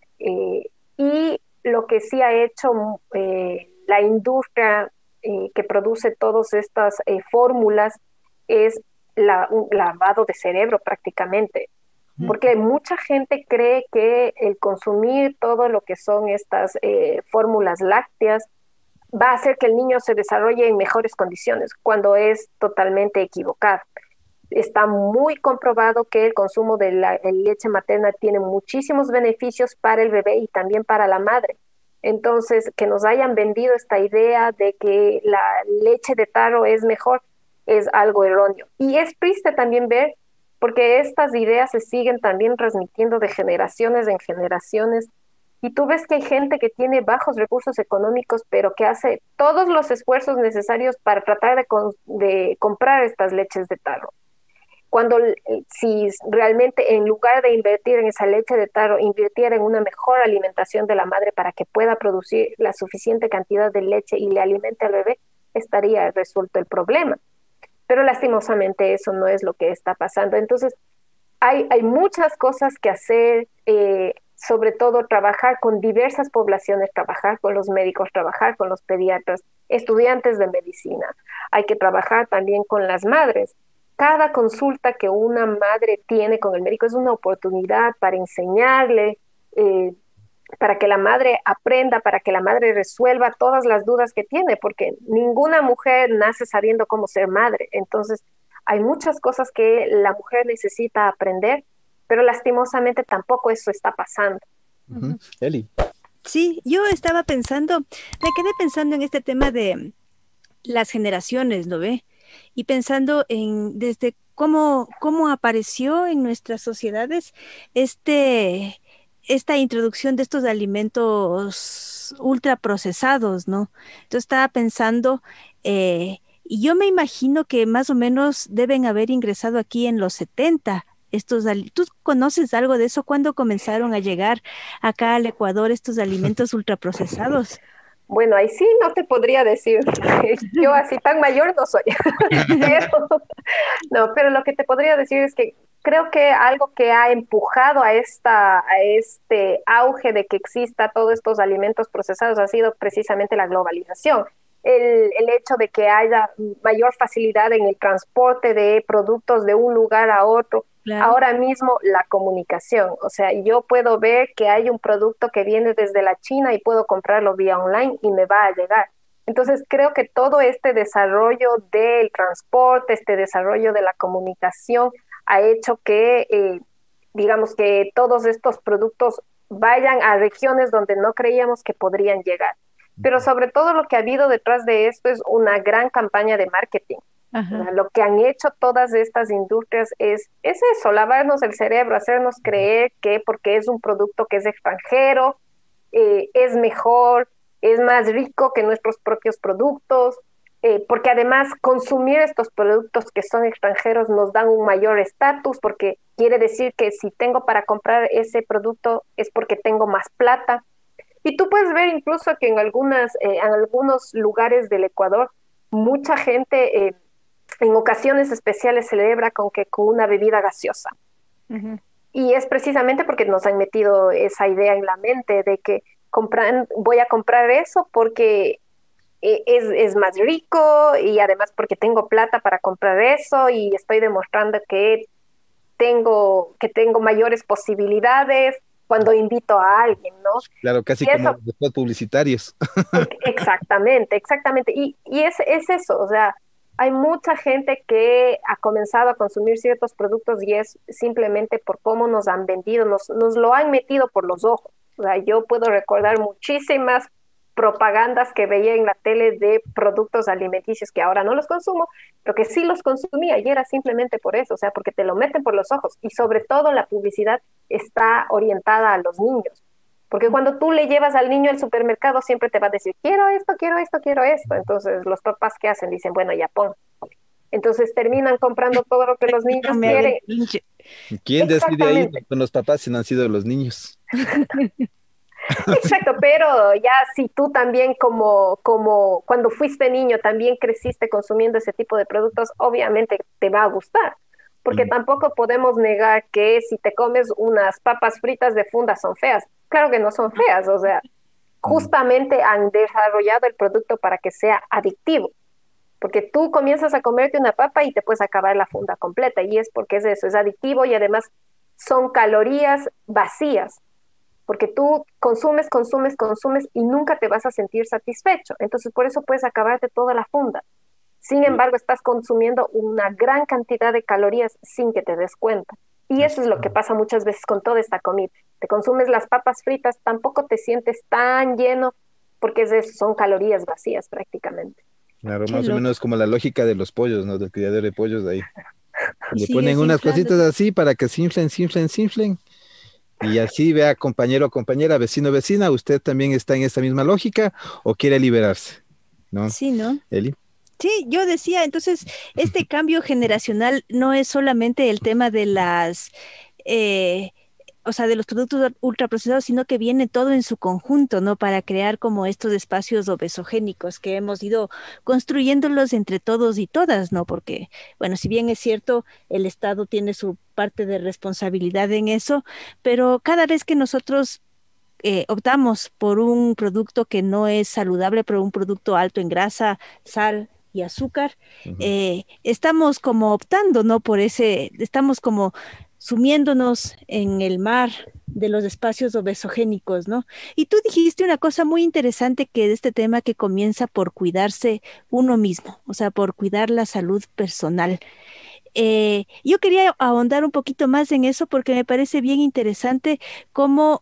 F: Y lo que sí ha hecho la industria que produce todas estas fórmulas es un lavado de cerebro prácticamente, porque mucha gente cree que el consumir todo lo que son estas fórmulas lácteas va a hacer que el niño se desarrolle en mejores condiciones, cuando es totalmente equivocado. Está muy comprobado que el consumo de la leche materna tiene muchísimos beneficios para el bebé y también para la madre. Entonces, que nos hayan vendido esta idea de que la leche de tarro es mejor es algo erróneo. Y es triste también ver, porque estas ideas se siguen también transmitiendo de generaciones en generaciones. Y tú ves que hay gente que tiene bajos recursos económicos, pero que hace todos los esfuerzos necesarios para tratar de comprar estas leches de tarro. Cuando si realmente en lugar de invertir en esa leche de tarro, invirtiera en una mejor alimentación de la madre para que pueda producir la suficiente cantidad de leche y le alimente al bebé, estaría resuelto el problema. Pero lastimosamente eso no es lo que está pasando. Entonces, hay muchas cosas que hacer, sobre todo trabajar con diversas poblaciones, trabajar con los médicos, trabajar con los pediatras, estudiantes de medicina. Hay que trabajar también con las madres. Cada consulta que una madre tiene con el médico es una oportunidad para enseñarle para que la madre aprenda, para que la madre resuelva todas las dudas que tiene, porque ninguna mujer nace sabiendo cómo ser madre. Entonces, hay muchas cosas que la mujer necesita aprender, pero lastimosamente tampoco eso está pasando.
E: Eli.
D: Sí, yo estaba pensando, me quedé pensando en este tema de las generaciones, ¿no ve? Y pensando en desde cómo apareció en nuestras sociedades esta introducción de estos alimentos ultraprocesados, ¿no? Entonces estaba pensando, y yo me imagino que más o menos deben haber ingresado aquí en los 70. ¿Tú conoces algo de eso? ¿Cuándo comenzaron a llegar acá al Ecuador estos alimentos ultraprocesados?
F: Bueno, ahí sí no te podría decir. Yo así tan mayor no soy. Pero, no, pero lo que te podría decir es que creo que algo que ha empujado a este auge de que exista todos estos alimentos procesados ha sido precisamente la globalización. El hecho de que haya mayor facilidad en el transporte de productos de un lugar a otro.
D: Claro.
F: Ahora mismo la comunicación, o sea, yo puedo ver que hay un producto que viene desde la China y puedo comprarlo vía online y me va a llegar. Entonces creo que todo este desarrollo del transporte, este desarrollo de la comunicación ha hecho que, digamos que todos estos productos vayan a regiones donde no creíamos que podrían llegar. Pero sobre todo lo que ha habido detrás de esto es una gran campaña de marketing.
D: Ajá.
F: Lo que han hecho todas estas industrias es eso, lavarnos el cerebro, hacernos creer que porque es un producto que es extranjero, es mejor, es más rico que nuestros propios productos, porque además consumir estos productos que son extranjeros nos dan un mayor estatus, porque quiere decir que si tengo para comprar ese producto es porque tengo más plata. Y tú puedes ver incluso que en algunos lugares del Ecuador, mucha gente en ocasiones especiales celebra con una bebida gaseosa.
D: Uh-huh.
F: Y es precisamente porque nos han metido esa idea en la mente de que voy a comprar eso porque es más rico y además porque tengo plata para comprar eso y estoy demostrando que tengo mayores posibilidades cuando invito a alguien, ¿no?
E: Claro, casi
F: y
E: como
F: eso,
E: después publicitarios.
F: Exactamente. Y es eso, o sea, hay mucha gente que ha comenzado a consumir ciertos productos y es simplemente por cómo nos han vendido, nos lo han metido por los ojos. O sea, yo puedo recordar muchísimas propagandas que veía en la tele de productos alimenticios que ahora no los consumo, pero que sí los consumía y era simplemente por eso, o sea, porque te lo meten por los ojos y sobre todo la publicidad está orientada a los niños. Porque cuando tú le llevas al niño al supermercado siempre te va a decir, quiero esto, quiero esto, quiero esto. Entonces los papás, ¿qué hacen? Dicen, bueno, ya pon. Entonces terminan comprando todo lo que los niños quieren.
E: ¿Quién decide ahí con los papás si no han sido los niños?
F: Exacto, pero ya si tú también como cuando fuiste niño también creciste consumiendo ese tipo de productos, obviamente te va a gustar. Porque tampoco podemos negar que si te comes unas papas fritas de funda son feas. Claro que no son feas, o sea, justamente han desarrollado el producto para que sea adictivo. Porque tú comienzas a comerte una papa y te puedes acabar la funda completa. Y es porque es eso, es adictivo y además son calorías vacías. Porque tú consumes y nunca te vas a sentir satisfecho. Entonces por eso puedes acabarte toda la funda. Sin embargo, estás consumiendo una gran cantidad de calorías sin que te des cuenta. Y eso es lo que pasa muchas veces con toda esta comida. Te consumes las papas fritas, tampoco te sientes tan lleno, porque es eso, son calorías vacías prácticamente.
E: Claro, más o menos como la lógica de los pollos, ¿no? Del criadero de pollos de ahí. Le ponen unas cositas así para que se inflen. Y así, vea, compañero o compañera, vecino, vecina, ¿usted también está en esta misma lógica o quiere liberarse? ¿No?
D: Sí, ¿no?
E: Eli.
D: Sí, yo decía, entonces, este cambio generacional no es solamente el tema de de los productos ultraprocesados, sino que viene todo en su conjunto, ¿no? Para crear como estos espacios obesogénicos que hemos ido construyéndolos entre todos y todas, ¿no? Porque, bueno, si bien es cierto, el Estado tiene su parte de responsabilidad en eso, pero cada vez que nosotros optamos por un producto que no es saludable, pero un producto alto en grasa, sal y azúcar, estamos como optando, ¿no? Estamos como sumiéndonos en el mar de los espacios obesogénicos, ¿no? Y tú dijiste una cosa muy interesante que de este tema que comienza por cuidarse uno mismo, o sea, por cuidar la salud personal. Yo quería ahondar un poquito más en eso porque me parece bien interesante cómo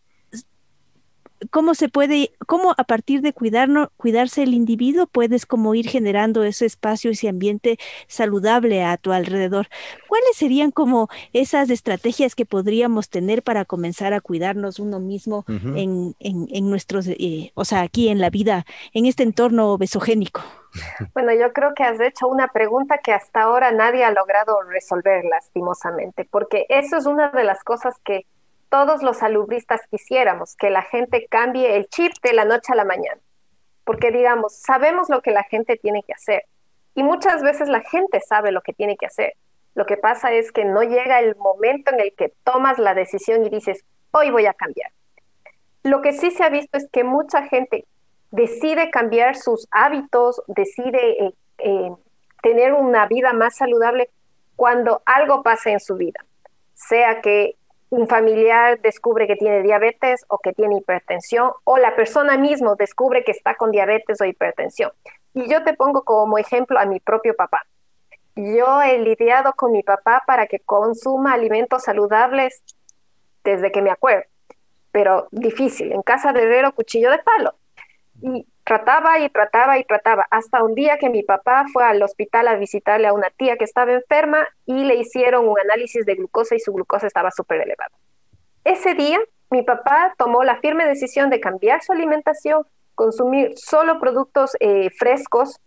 D: se puede, cómo a partir de cuidarse el individuo, puedes como ir generando ese espacio, ese ambiente saludable a tu alrededor. ¿Cuáles serían como esas estrategias que podríamos tener para comenzar a cuidarnos uno mismo
E: Ujú.
D: en nuestros, o sea, aquí en la vida, en este entorno obesogénico?
F: Bueno, yo creo que has hecho una pregunta que hasta ahora nadie ha logrado resolver lastimosamente, porque eso es una de las cosas que todos los salubristas quisiéramos, que la gente cambie el chip de la noche a la mañana, porque digamos, sabemos lo que la gente tiene que hacer y muchas veces la gente sabe lo que tiene que hacer. Lo que pasa es que no llega el momento en el que tomas la decisión y dices, hoy voy a cambiar. Lo que sí se ha visto es que mucha gente decide cambiar sus hábitos, decide tener una vida más saludable cuando algo pasa en su vida, sea que un familiar descubre que tiene diabetes o que tiene hipertensión, o la persona misma descubre que está con diabetes o hipertensión. Y yo te pongo como ejemplo a mi propio papá. Yo he lidiado con mi papá para que consuma alimentos saludables desde que me acuerdo, pero difícil, en casa de herrero, cuchillo de palo. Y trataba y trataba y trataba, hasta un día que mi papá fue al hospital a visitarle a una tía que estaba enferma y le hicieron un análisis de glucosa y su glucosa estaba súper elevada. Ese día, mi papá tomó la firme decisión de cambiar su alimentación, consumir solo productos frescos,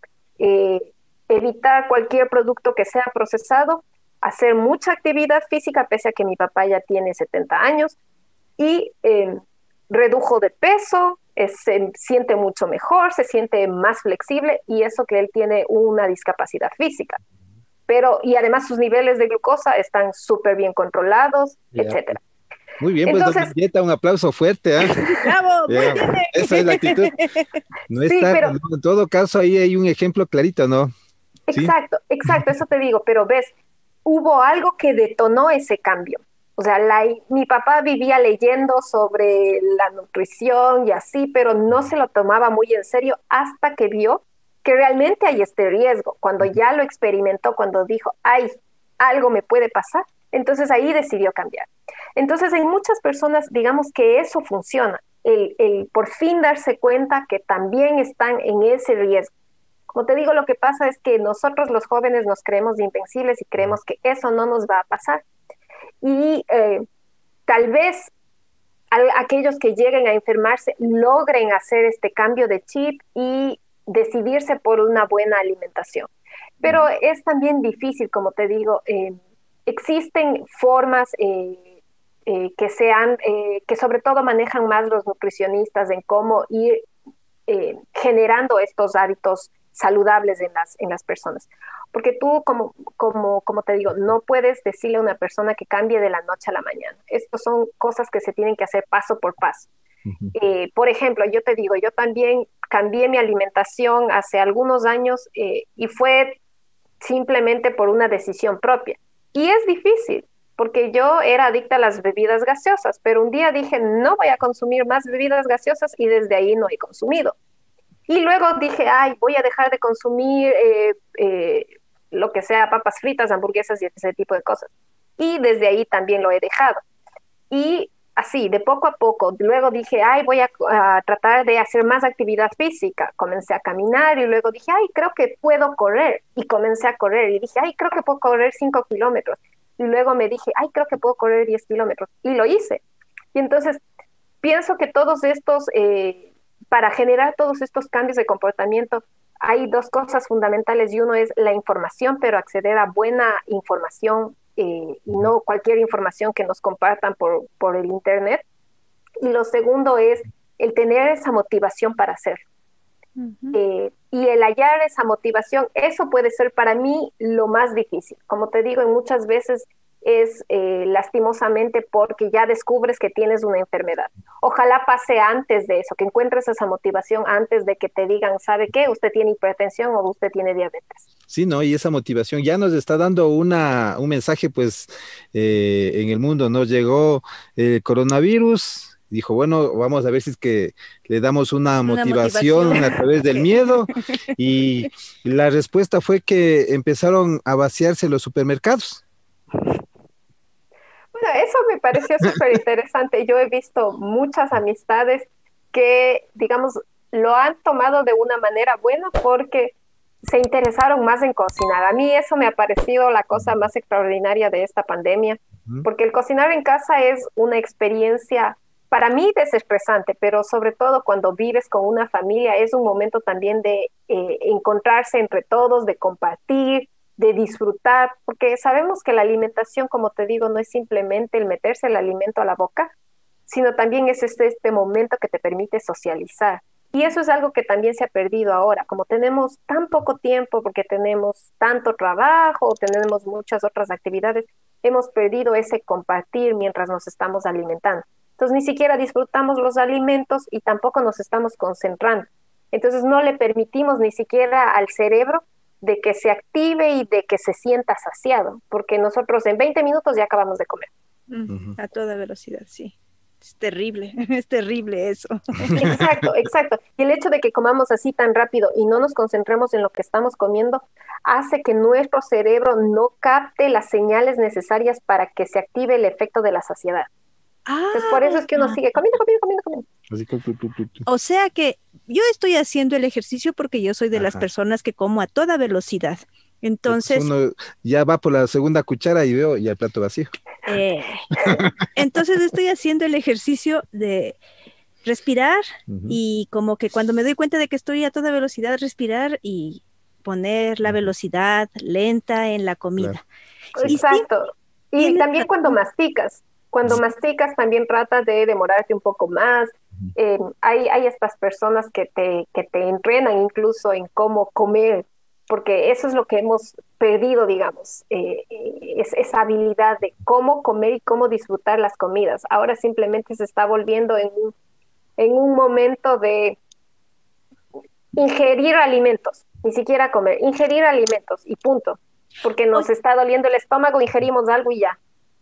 F: evitar cualquier producto que sea procesado, hacer mucha actividad física, pese a que mi papá ya tiene 70 años, y redujo de peso, se siente mucho mejor, se siente más flexible, y eso que él tiene una discapacidad física. Pero, y además sus niveles de glucosa están súper bien controlados,
E: Ya.
F: etcétera.
E: Muy bien, pues
F: Entonces,
E: doña Dieta, un aplauso fuerte, ¿ah?
D: ¡Bravo! ¡Muy
E: Ya,
D: bien!
E: esa es la actitud. No
F: sí,
E: está,
F: pero
E: no, en todo caso, ahí hay un ejemplo clarito, ¿no? Sí.
F: exacto, exacto, eso te digo, pero ves, hubo algo que detonó ese cambio. O sea, mi papá vivía leyendo sobre la nutrición y así, pero no se lo tomaba muy en serio hasta que vio que realmente hay este riesgo. Cuando ya lo experimentó, cuando dijo, ay, algo me puede pasar, entonces ahí decidió cambiar. Entonces hay muchas personas, digamos que eso funciona, el por fin darse cuenta que también están en ese riesgo. Como te digo, lo que pasa es que nosotros los jóvenes nos creemos invencibles y creemos que eso no nos va a pasar. Y tal vez aquellos que lleguen a enfermarse logren hacer este cambio de chip y decidirse por una buena alimentación. Pero es también difícil, como te digo, existen formas que sobre todo manejan más los nutricionistas en cómo ir generando estos hábitos saludables en las personas. Porque tú, como te digo, no puedes decirle a una persona que cambie de la noche a la mañana. Estas son cosas que se tienen que hacer paso por paso. Por ejemplo, yo te digo, yo también cambié mi alimentación hace algunos años y fue simplemente por una decisión propia. Y es difícil, porque yo era adicta a las bebidas gaseosas, pero un día dije, no voy a consumir más bebidas gaseosas y desde ahí no he consumido. Y luego dije, ay, voy a dejar de consumir lo que sea, papas fritas, hamburguesas y ese tipo de cosas. Y desde ahí también lo he dejado. Y así, de poco a poco, luego dije, ay, voy a tratar de hacer más actividad física. Comencé a caminar y luego dije, ay, creo que puedo correr. Y comencé a correr y dije, ay, creo que puedo correr 5 kilómetros. Y luego me dije, ay, creo que puedo correr 10 kilómetros. Y lo hice. Y entonces, pienso que todos estos, para generar todos estos cambios de comportamiento, hay dos cosas fundamentales y uno es la información, pero acceder a buena información y no cualquier información que nos compartan por el internet. Y lo segundo es el tener esa motivación para hacer. Y el hallar esa motivación, eso puede ser para mí lo más difícil. Como te digo, muchas veces es lastimosamente porque ya descubres que tienes una enfermedad. Ojalá pase antes de eso, que encuentres esa motivación antes de que te digan, ¿sabe qué? Usted tiene hipertensión o usted tiene diabetes.
E: Sí, ¿no? Y esa motivación ya nos está dando un mensaje, pues, en el mundo, ¿no? Llegó el coronavirus, dijo, bueno, vamos a ver si es que le damos una motivación a través del miedo, y la respuesta fue que empezaron a vaciarse los supermercados.
F: Bueno, eso me pareció súper interesante. Yo he visto muchas amistades que, digamos, lo han tomado de una manera buena porque se interesaron más en cocinar. A mí eso me ha parecido la cosa más extraordinaria de esta pandemia, porque el cocinar en casa es una experiencia para mí desestresante, pero sobre todo cuando vives con una familia es un momento también de encontrarse entre todos, de compartir, de disfrutar, porque sabemos que la alimentación, como te digo, no es simplemente el meterse el alimento a la boca, sino también es este momento que te permite socializar. Y eso es algo que también se ha perdido ahora, como tenemos tan poco tiempo porque tenemos tanto trabajo, tenemos muchas otras actividades, hemos perdido ese compartir mientras nos estamos alimentando. Entonces ni siquiera disfrutamos los alimentos y tampoco nos estamos concentrando. Entonces no le permitimos ni siquiera al cerebro de que se active y de que se sienta saciado, porque nosotros en 20 minutos ya acabamos de comer.
D: A toda velocidad, sí. Es terrible eso.
F: Exacto, exacto. Y el hecho de que comamos así tan rápido y no nos concentremos en lo que estamos comiendo hace que nuestro cerebro no capte las señales necesarias para que se active el efecto de la saciedad. Entonces, por eso es que uno sigue comiendo.
E: Así
D: O sea que yo estoy haciendo el ejercicio porque yo soy de las personas que como a toda velocidad. Entonces,
E: uno ya va por la segunda cuchara y veo ya el plato vacío.
D: Entonces estoy haciendo el ejercicio de respirar y como que cuando me doy cuenta de que estoy a toda velocidad, respirar y poner la velocidad lenta en la comida.
F: Claro. Exacto. Y también cuando masticas también trata de demorarte un poco más. Hay estas personas que te entrenan incluso en cómo comer, porque eso es lo que hemos perdido, digamos, es esa habilidad de cómo comer y cómo disfrutar las comidas. Ahora simplemente se está volviendo en un momento de ingerir alimentos, ni siquiera comer, ingerir alimentos y punto, porque nos está doliendo el estómago, ingerimos algo y ya.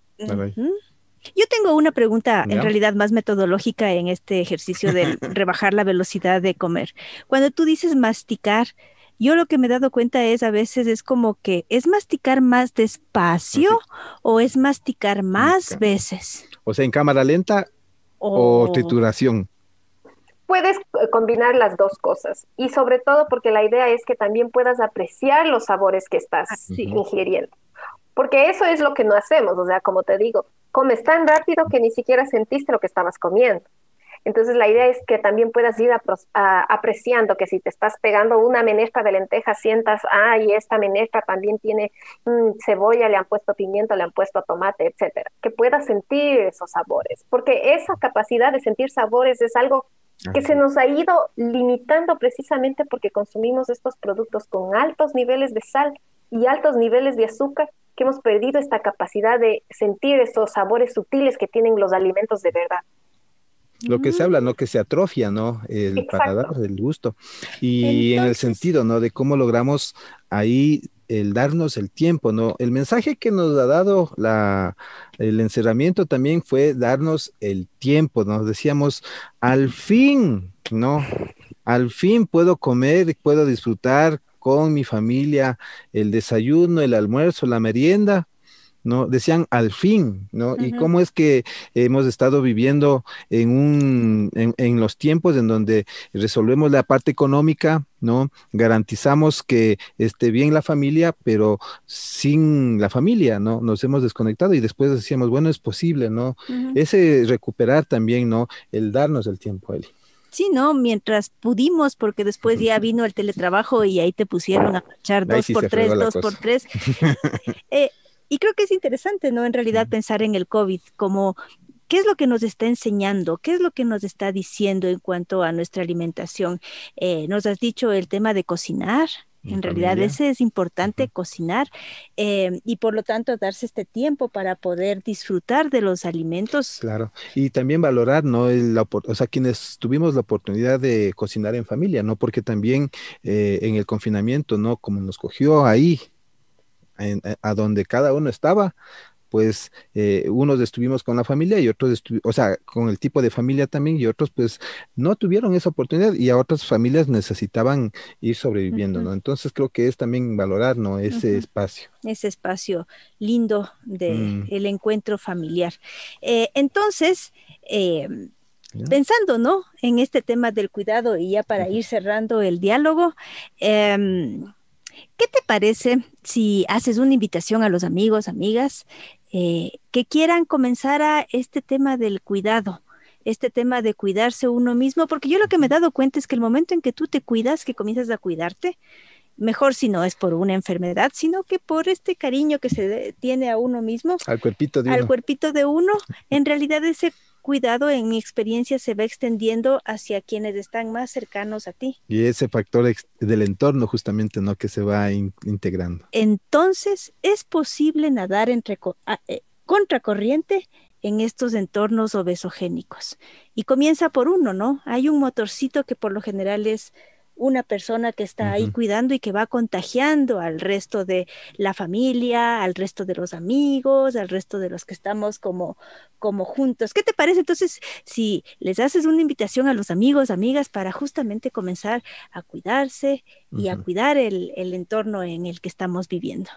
D: Yo tengo una pregunta en realidad más metodológica en este ejercicio de rebajar la velocidad de comer. Cuando tú dices masticar, yo lo que me he dado cuenta es a veces es como que ¿es masticar más despacio o es masticar más veces?
E: O sea, en cámara lenta o trituración.
F: Puedes combinar las dos cosas y sobre todo porque la idea es que también puedas apreciar los sabores que estás ingiriendo. Porque eso es lo que no hacemos, o sea, como te digo, comes tan rápido que ni siquiera sentiste lo que estabas comiendo. Entonces la idea es que también puedas ir apreciando que si te estás pegando una menestra de lentejas, sientas, y esta menestra también tiene cebolla, le han puesto pimiento, le han puesto tomate, etcétera. Que puedas sentir esos sabores, porque esa capacidad de sentir sabores es algo que se nos ha ido limitando precisamente porque consumimos estos productos con altos niveles de sal y altos niveles de azúcar, que hemos perdido esta capacidad de sentir esos sabores sutiles que tienen los alimentos de verdad.
E: Lo que se habla, ¿no? Que se atrofia, ¿no? El paladar, el gusto. Y entonces, en el sentido, ¿no? De cómo logramos ahí el darnos el tiempo, ¿no? El mensaje que nos ha dado el encerramiento también fue darnos el tiempo, ¿no? Decíamos, al fin, ¿no? Al fin puedo comer, puedo disfrutar con mi familia el desayuno, el almuerzo, la merienda, ¿no? Decían al fin, ¿no? Y cómo es que hemos estado viviendo en los tiempos en donde resolvemos la parte económica, ¿no? Garantizamos que esté bien la familia, pero sin la familia, ¿no? Nos hemos desconectado y después decíamos, bueno, es posible, ¿no? Ese recuperar también, ¿no? El darnos el tiempo, Eli.
D: Sí, ¿no? Mientras pudimos, porque después ya vino el teletrabajo y ahí te pusieron a marchar 2x3, 2x3. Y creo que es interesante, ¿no? En realidad pensar en el COVID como qué es lo que nos está enseñando, qué es lo que nos está diciendo en cuanto a nuestra alimentación. Nos has dicho el tema de cocinar, En realidad,
E: familia.
D: ese es importante, cocinar, y por lo tanto darse este tiempo para poder disfrutar de los alimentos.
E: Claro, y también valorar, ¿no? O sea, quienes tuvimos la oportunidad de cocinar en familia, ¿no? Porque también en el confinamiento, ¿no? Como nos cogió ahí, a donde cada uno estaba, pues unos estuvimos con la familia y otros, o sea, con el tipo de familia también, y otros pues no tuvieron esa oportunidad y a otras familias necesitaban ir sobreviviendo, ¿no? Entonces creo que es también valorar, ¿no? Ese espacio.
D: Ese espacio lindo
E: Mm,
D: del encuentro familiar. Entonces,
E: ¿ya?
D: pensando, ¿no? En este tema del cuidado y ya para ir cerrando el diálogo, ¿qué te parece si haces una invitación a los amigos, amigas, que quieran comenzar a este tema del cuidado? Este tema de cuidarse uno mismo, porque yo lo que me he dado cuenta es que el momento en que tú te cuidas, que comienzas a cuidarte, mejor si no es por una enfermedad, sino que por este cariño que tiene a uno mismo,
E: Al cuerpito de
D: al
E: uno.
D: cuerpito de uno, en realidad ese cuidado, en mi experiencia, se va extendiendo hacia quienes están más cercanos a ti.
E: Y ese factor del entorno justamente, ¿no? Que se va integrando.
D: Entonces, es posible nadar contracorriente en estos entornos obesogénicos. Y comienza por uno, ¿no? Hay un motorcito que por lo general es una persona que está ahí
E: Ujú.
D: cuidando y que va contagiando al resto de la familia, al resto de los amigos, al resto de los que estamos como juntos. ¿Qué te parece entonces si les haces una invitación a los amigos, amigas, para justamente comenzar a cuidarse y a
E: Ujú.
D: cuidar el entorno en el que estamos viviendo?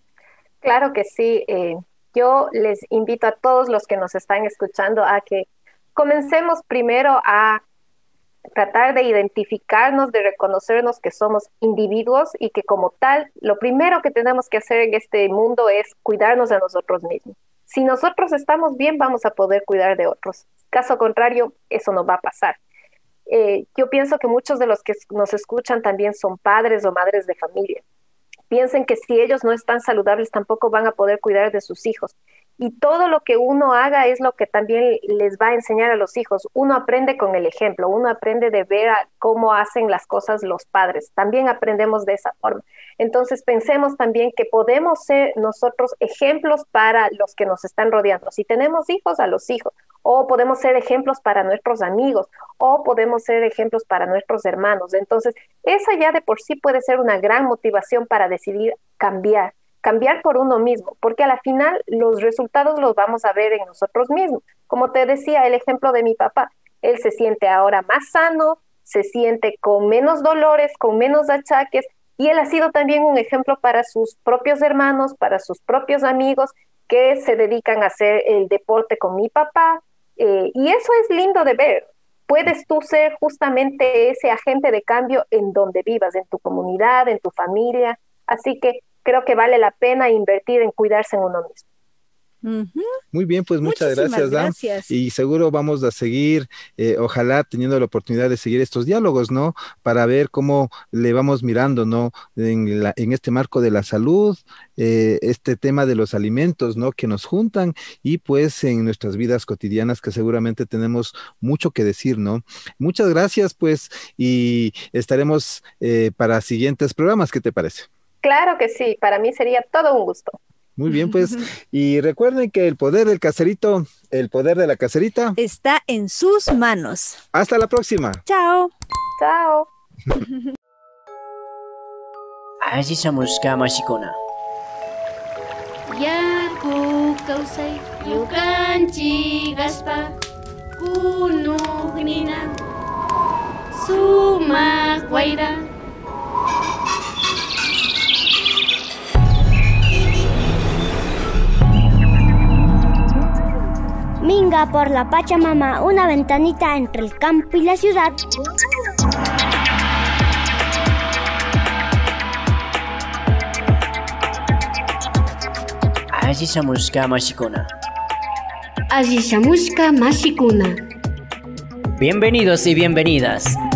F: Claro que sí. Yo les invito a todos los que nos están escuchando a que comencemos primero a tratar de identificarnos, de reconocernos que somos individuos y que como tal, lo primero que tenemos que hacer en este mundo es cuidarnos de nosotros mismos. Si nosotros estamos bien, vamos a poder cuidar de otros. Caso contrario, eso no va a pasar. Yo pienso que muchos de los que nos escuchan también son padres o madres de familia. Piensen que si ellos no están saludables, tampoco van a poder cuidar de sus hijos. Y todo lo que uno haga es lo que también les va a enseñar a los hijos. Uno aprende con el ejemplo, uno aprende de ver cómo hacen las cosas los padres. También aprendemos de esa forma. Entonces pensemos también que podemos ser nosotros ejemplos para los que nos están rodeando. Si tenemos hijos, a los hijos. O podemos ser ejemplos para nuestros amigos. O podemos ser ejemplos para nuestros hermanos. Entonces, esa ya de por sí puede ser una gran motivación para decidir cambiar por uno mismo, porque a la final los resultados los vamos a ver en nosotros mismos. Como te decía, el ejemplo de mi papá, él se siente ahora más sano, se siente con menos dolores, con menos achaques, y él ha sido también un ejemplo para sus propios hermanos, para sus propios amigos que se dedican a hacer el deporte con mi papá, y eso es lindo de ver. Puedes tú ser justamente ese agente de cambio en donde vivas, en tu comunidad, en tu familia, así que creo que vale la pena invertir en cuidarse en uno mismo.
D: Ujú.
E: Muy bien, pues muchas
D: Muchísimas
E: gracias, Dan.
D: gracias.
E: Y seguro vamos a seguir, ojalá teniendo la oportunidad de seguir estos diálogos, ¿no? Para ver cómo le vamos mirando, ¿no? En este marco de la salud, este tema de los alimentos, ¿no? Que nos juntan y pues en nuestras vidas cotidianas que seguramente tenemos mucho que decir, ¿no? Muchas gracias, pues, y estaremos para siguientes programas, ¿qué te parece?
F: Claro que sí, para mí sería todo un gusto.
E: Muy bien, pues, y recuerden que el poder del caserito, el poder de la caserita.
D: Está en sus manos.
E: Hasta la próxima.
D: Chao.
F: Chao.
A: Aziza Muska Mashikuna.
B: Yaku kausay yukanchi gaspa kunugnina sumak wayra.
C: Minga por la Pachamama, una ventanita entre el campo y la ciudad.
A: Aziza Muska Mashikuna.
B: Azizamushka mashikuna.
A: Bienvenidos y bienvenidas.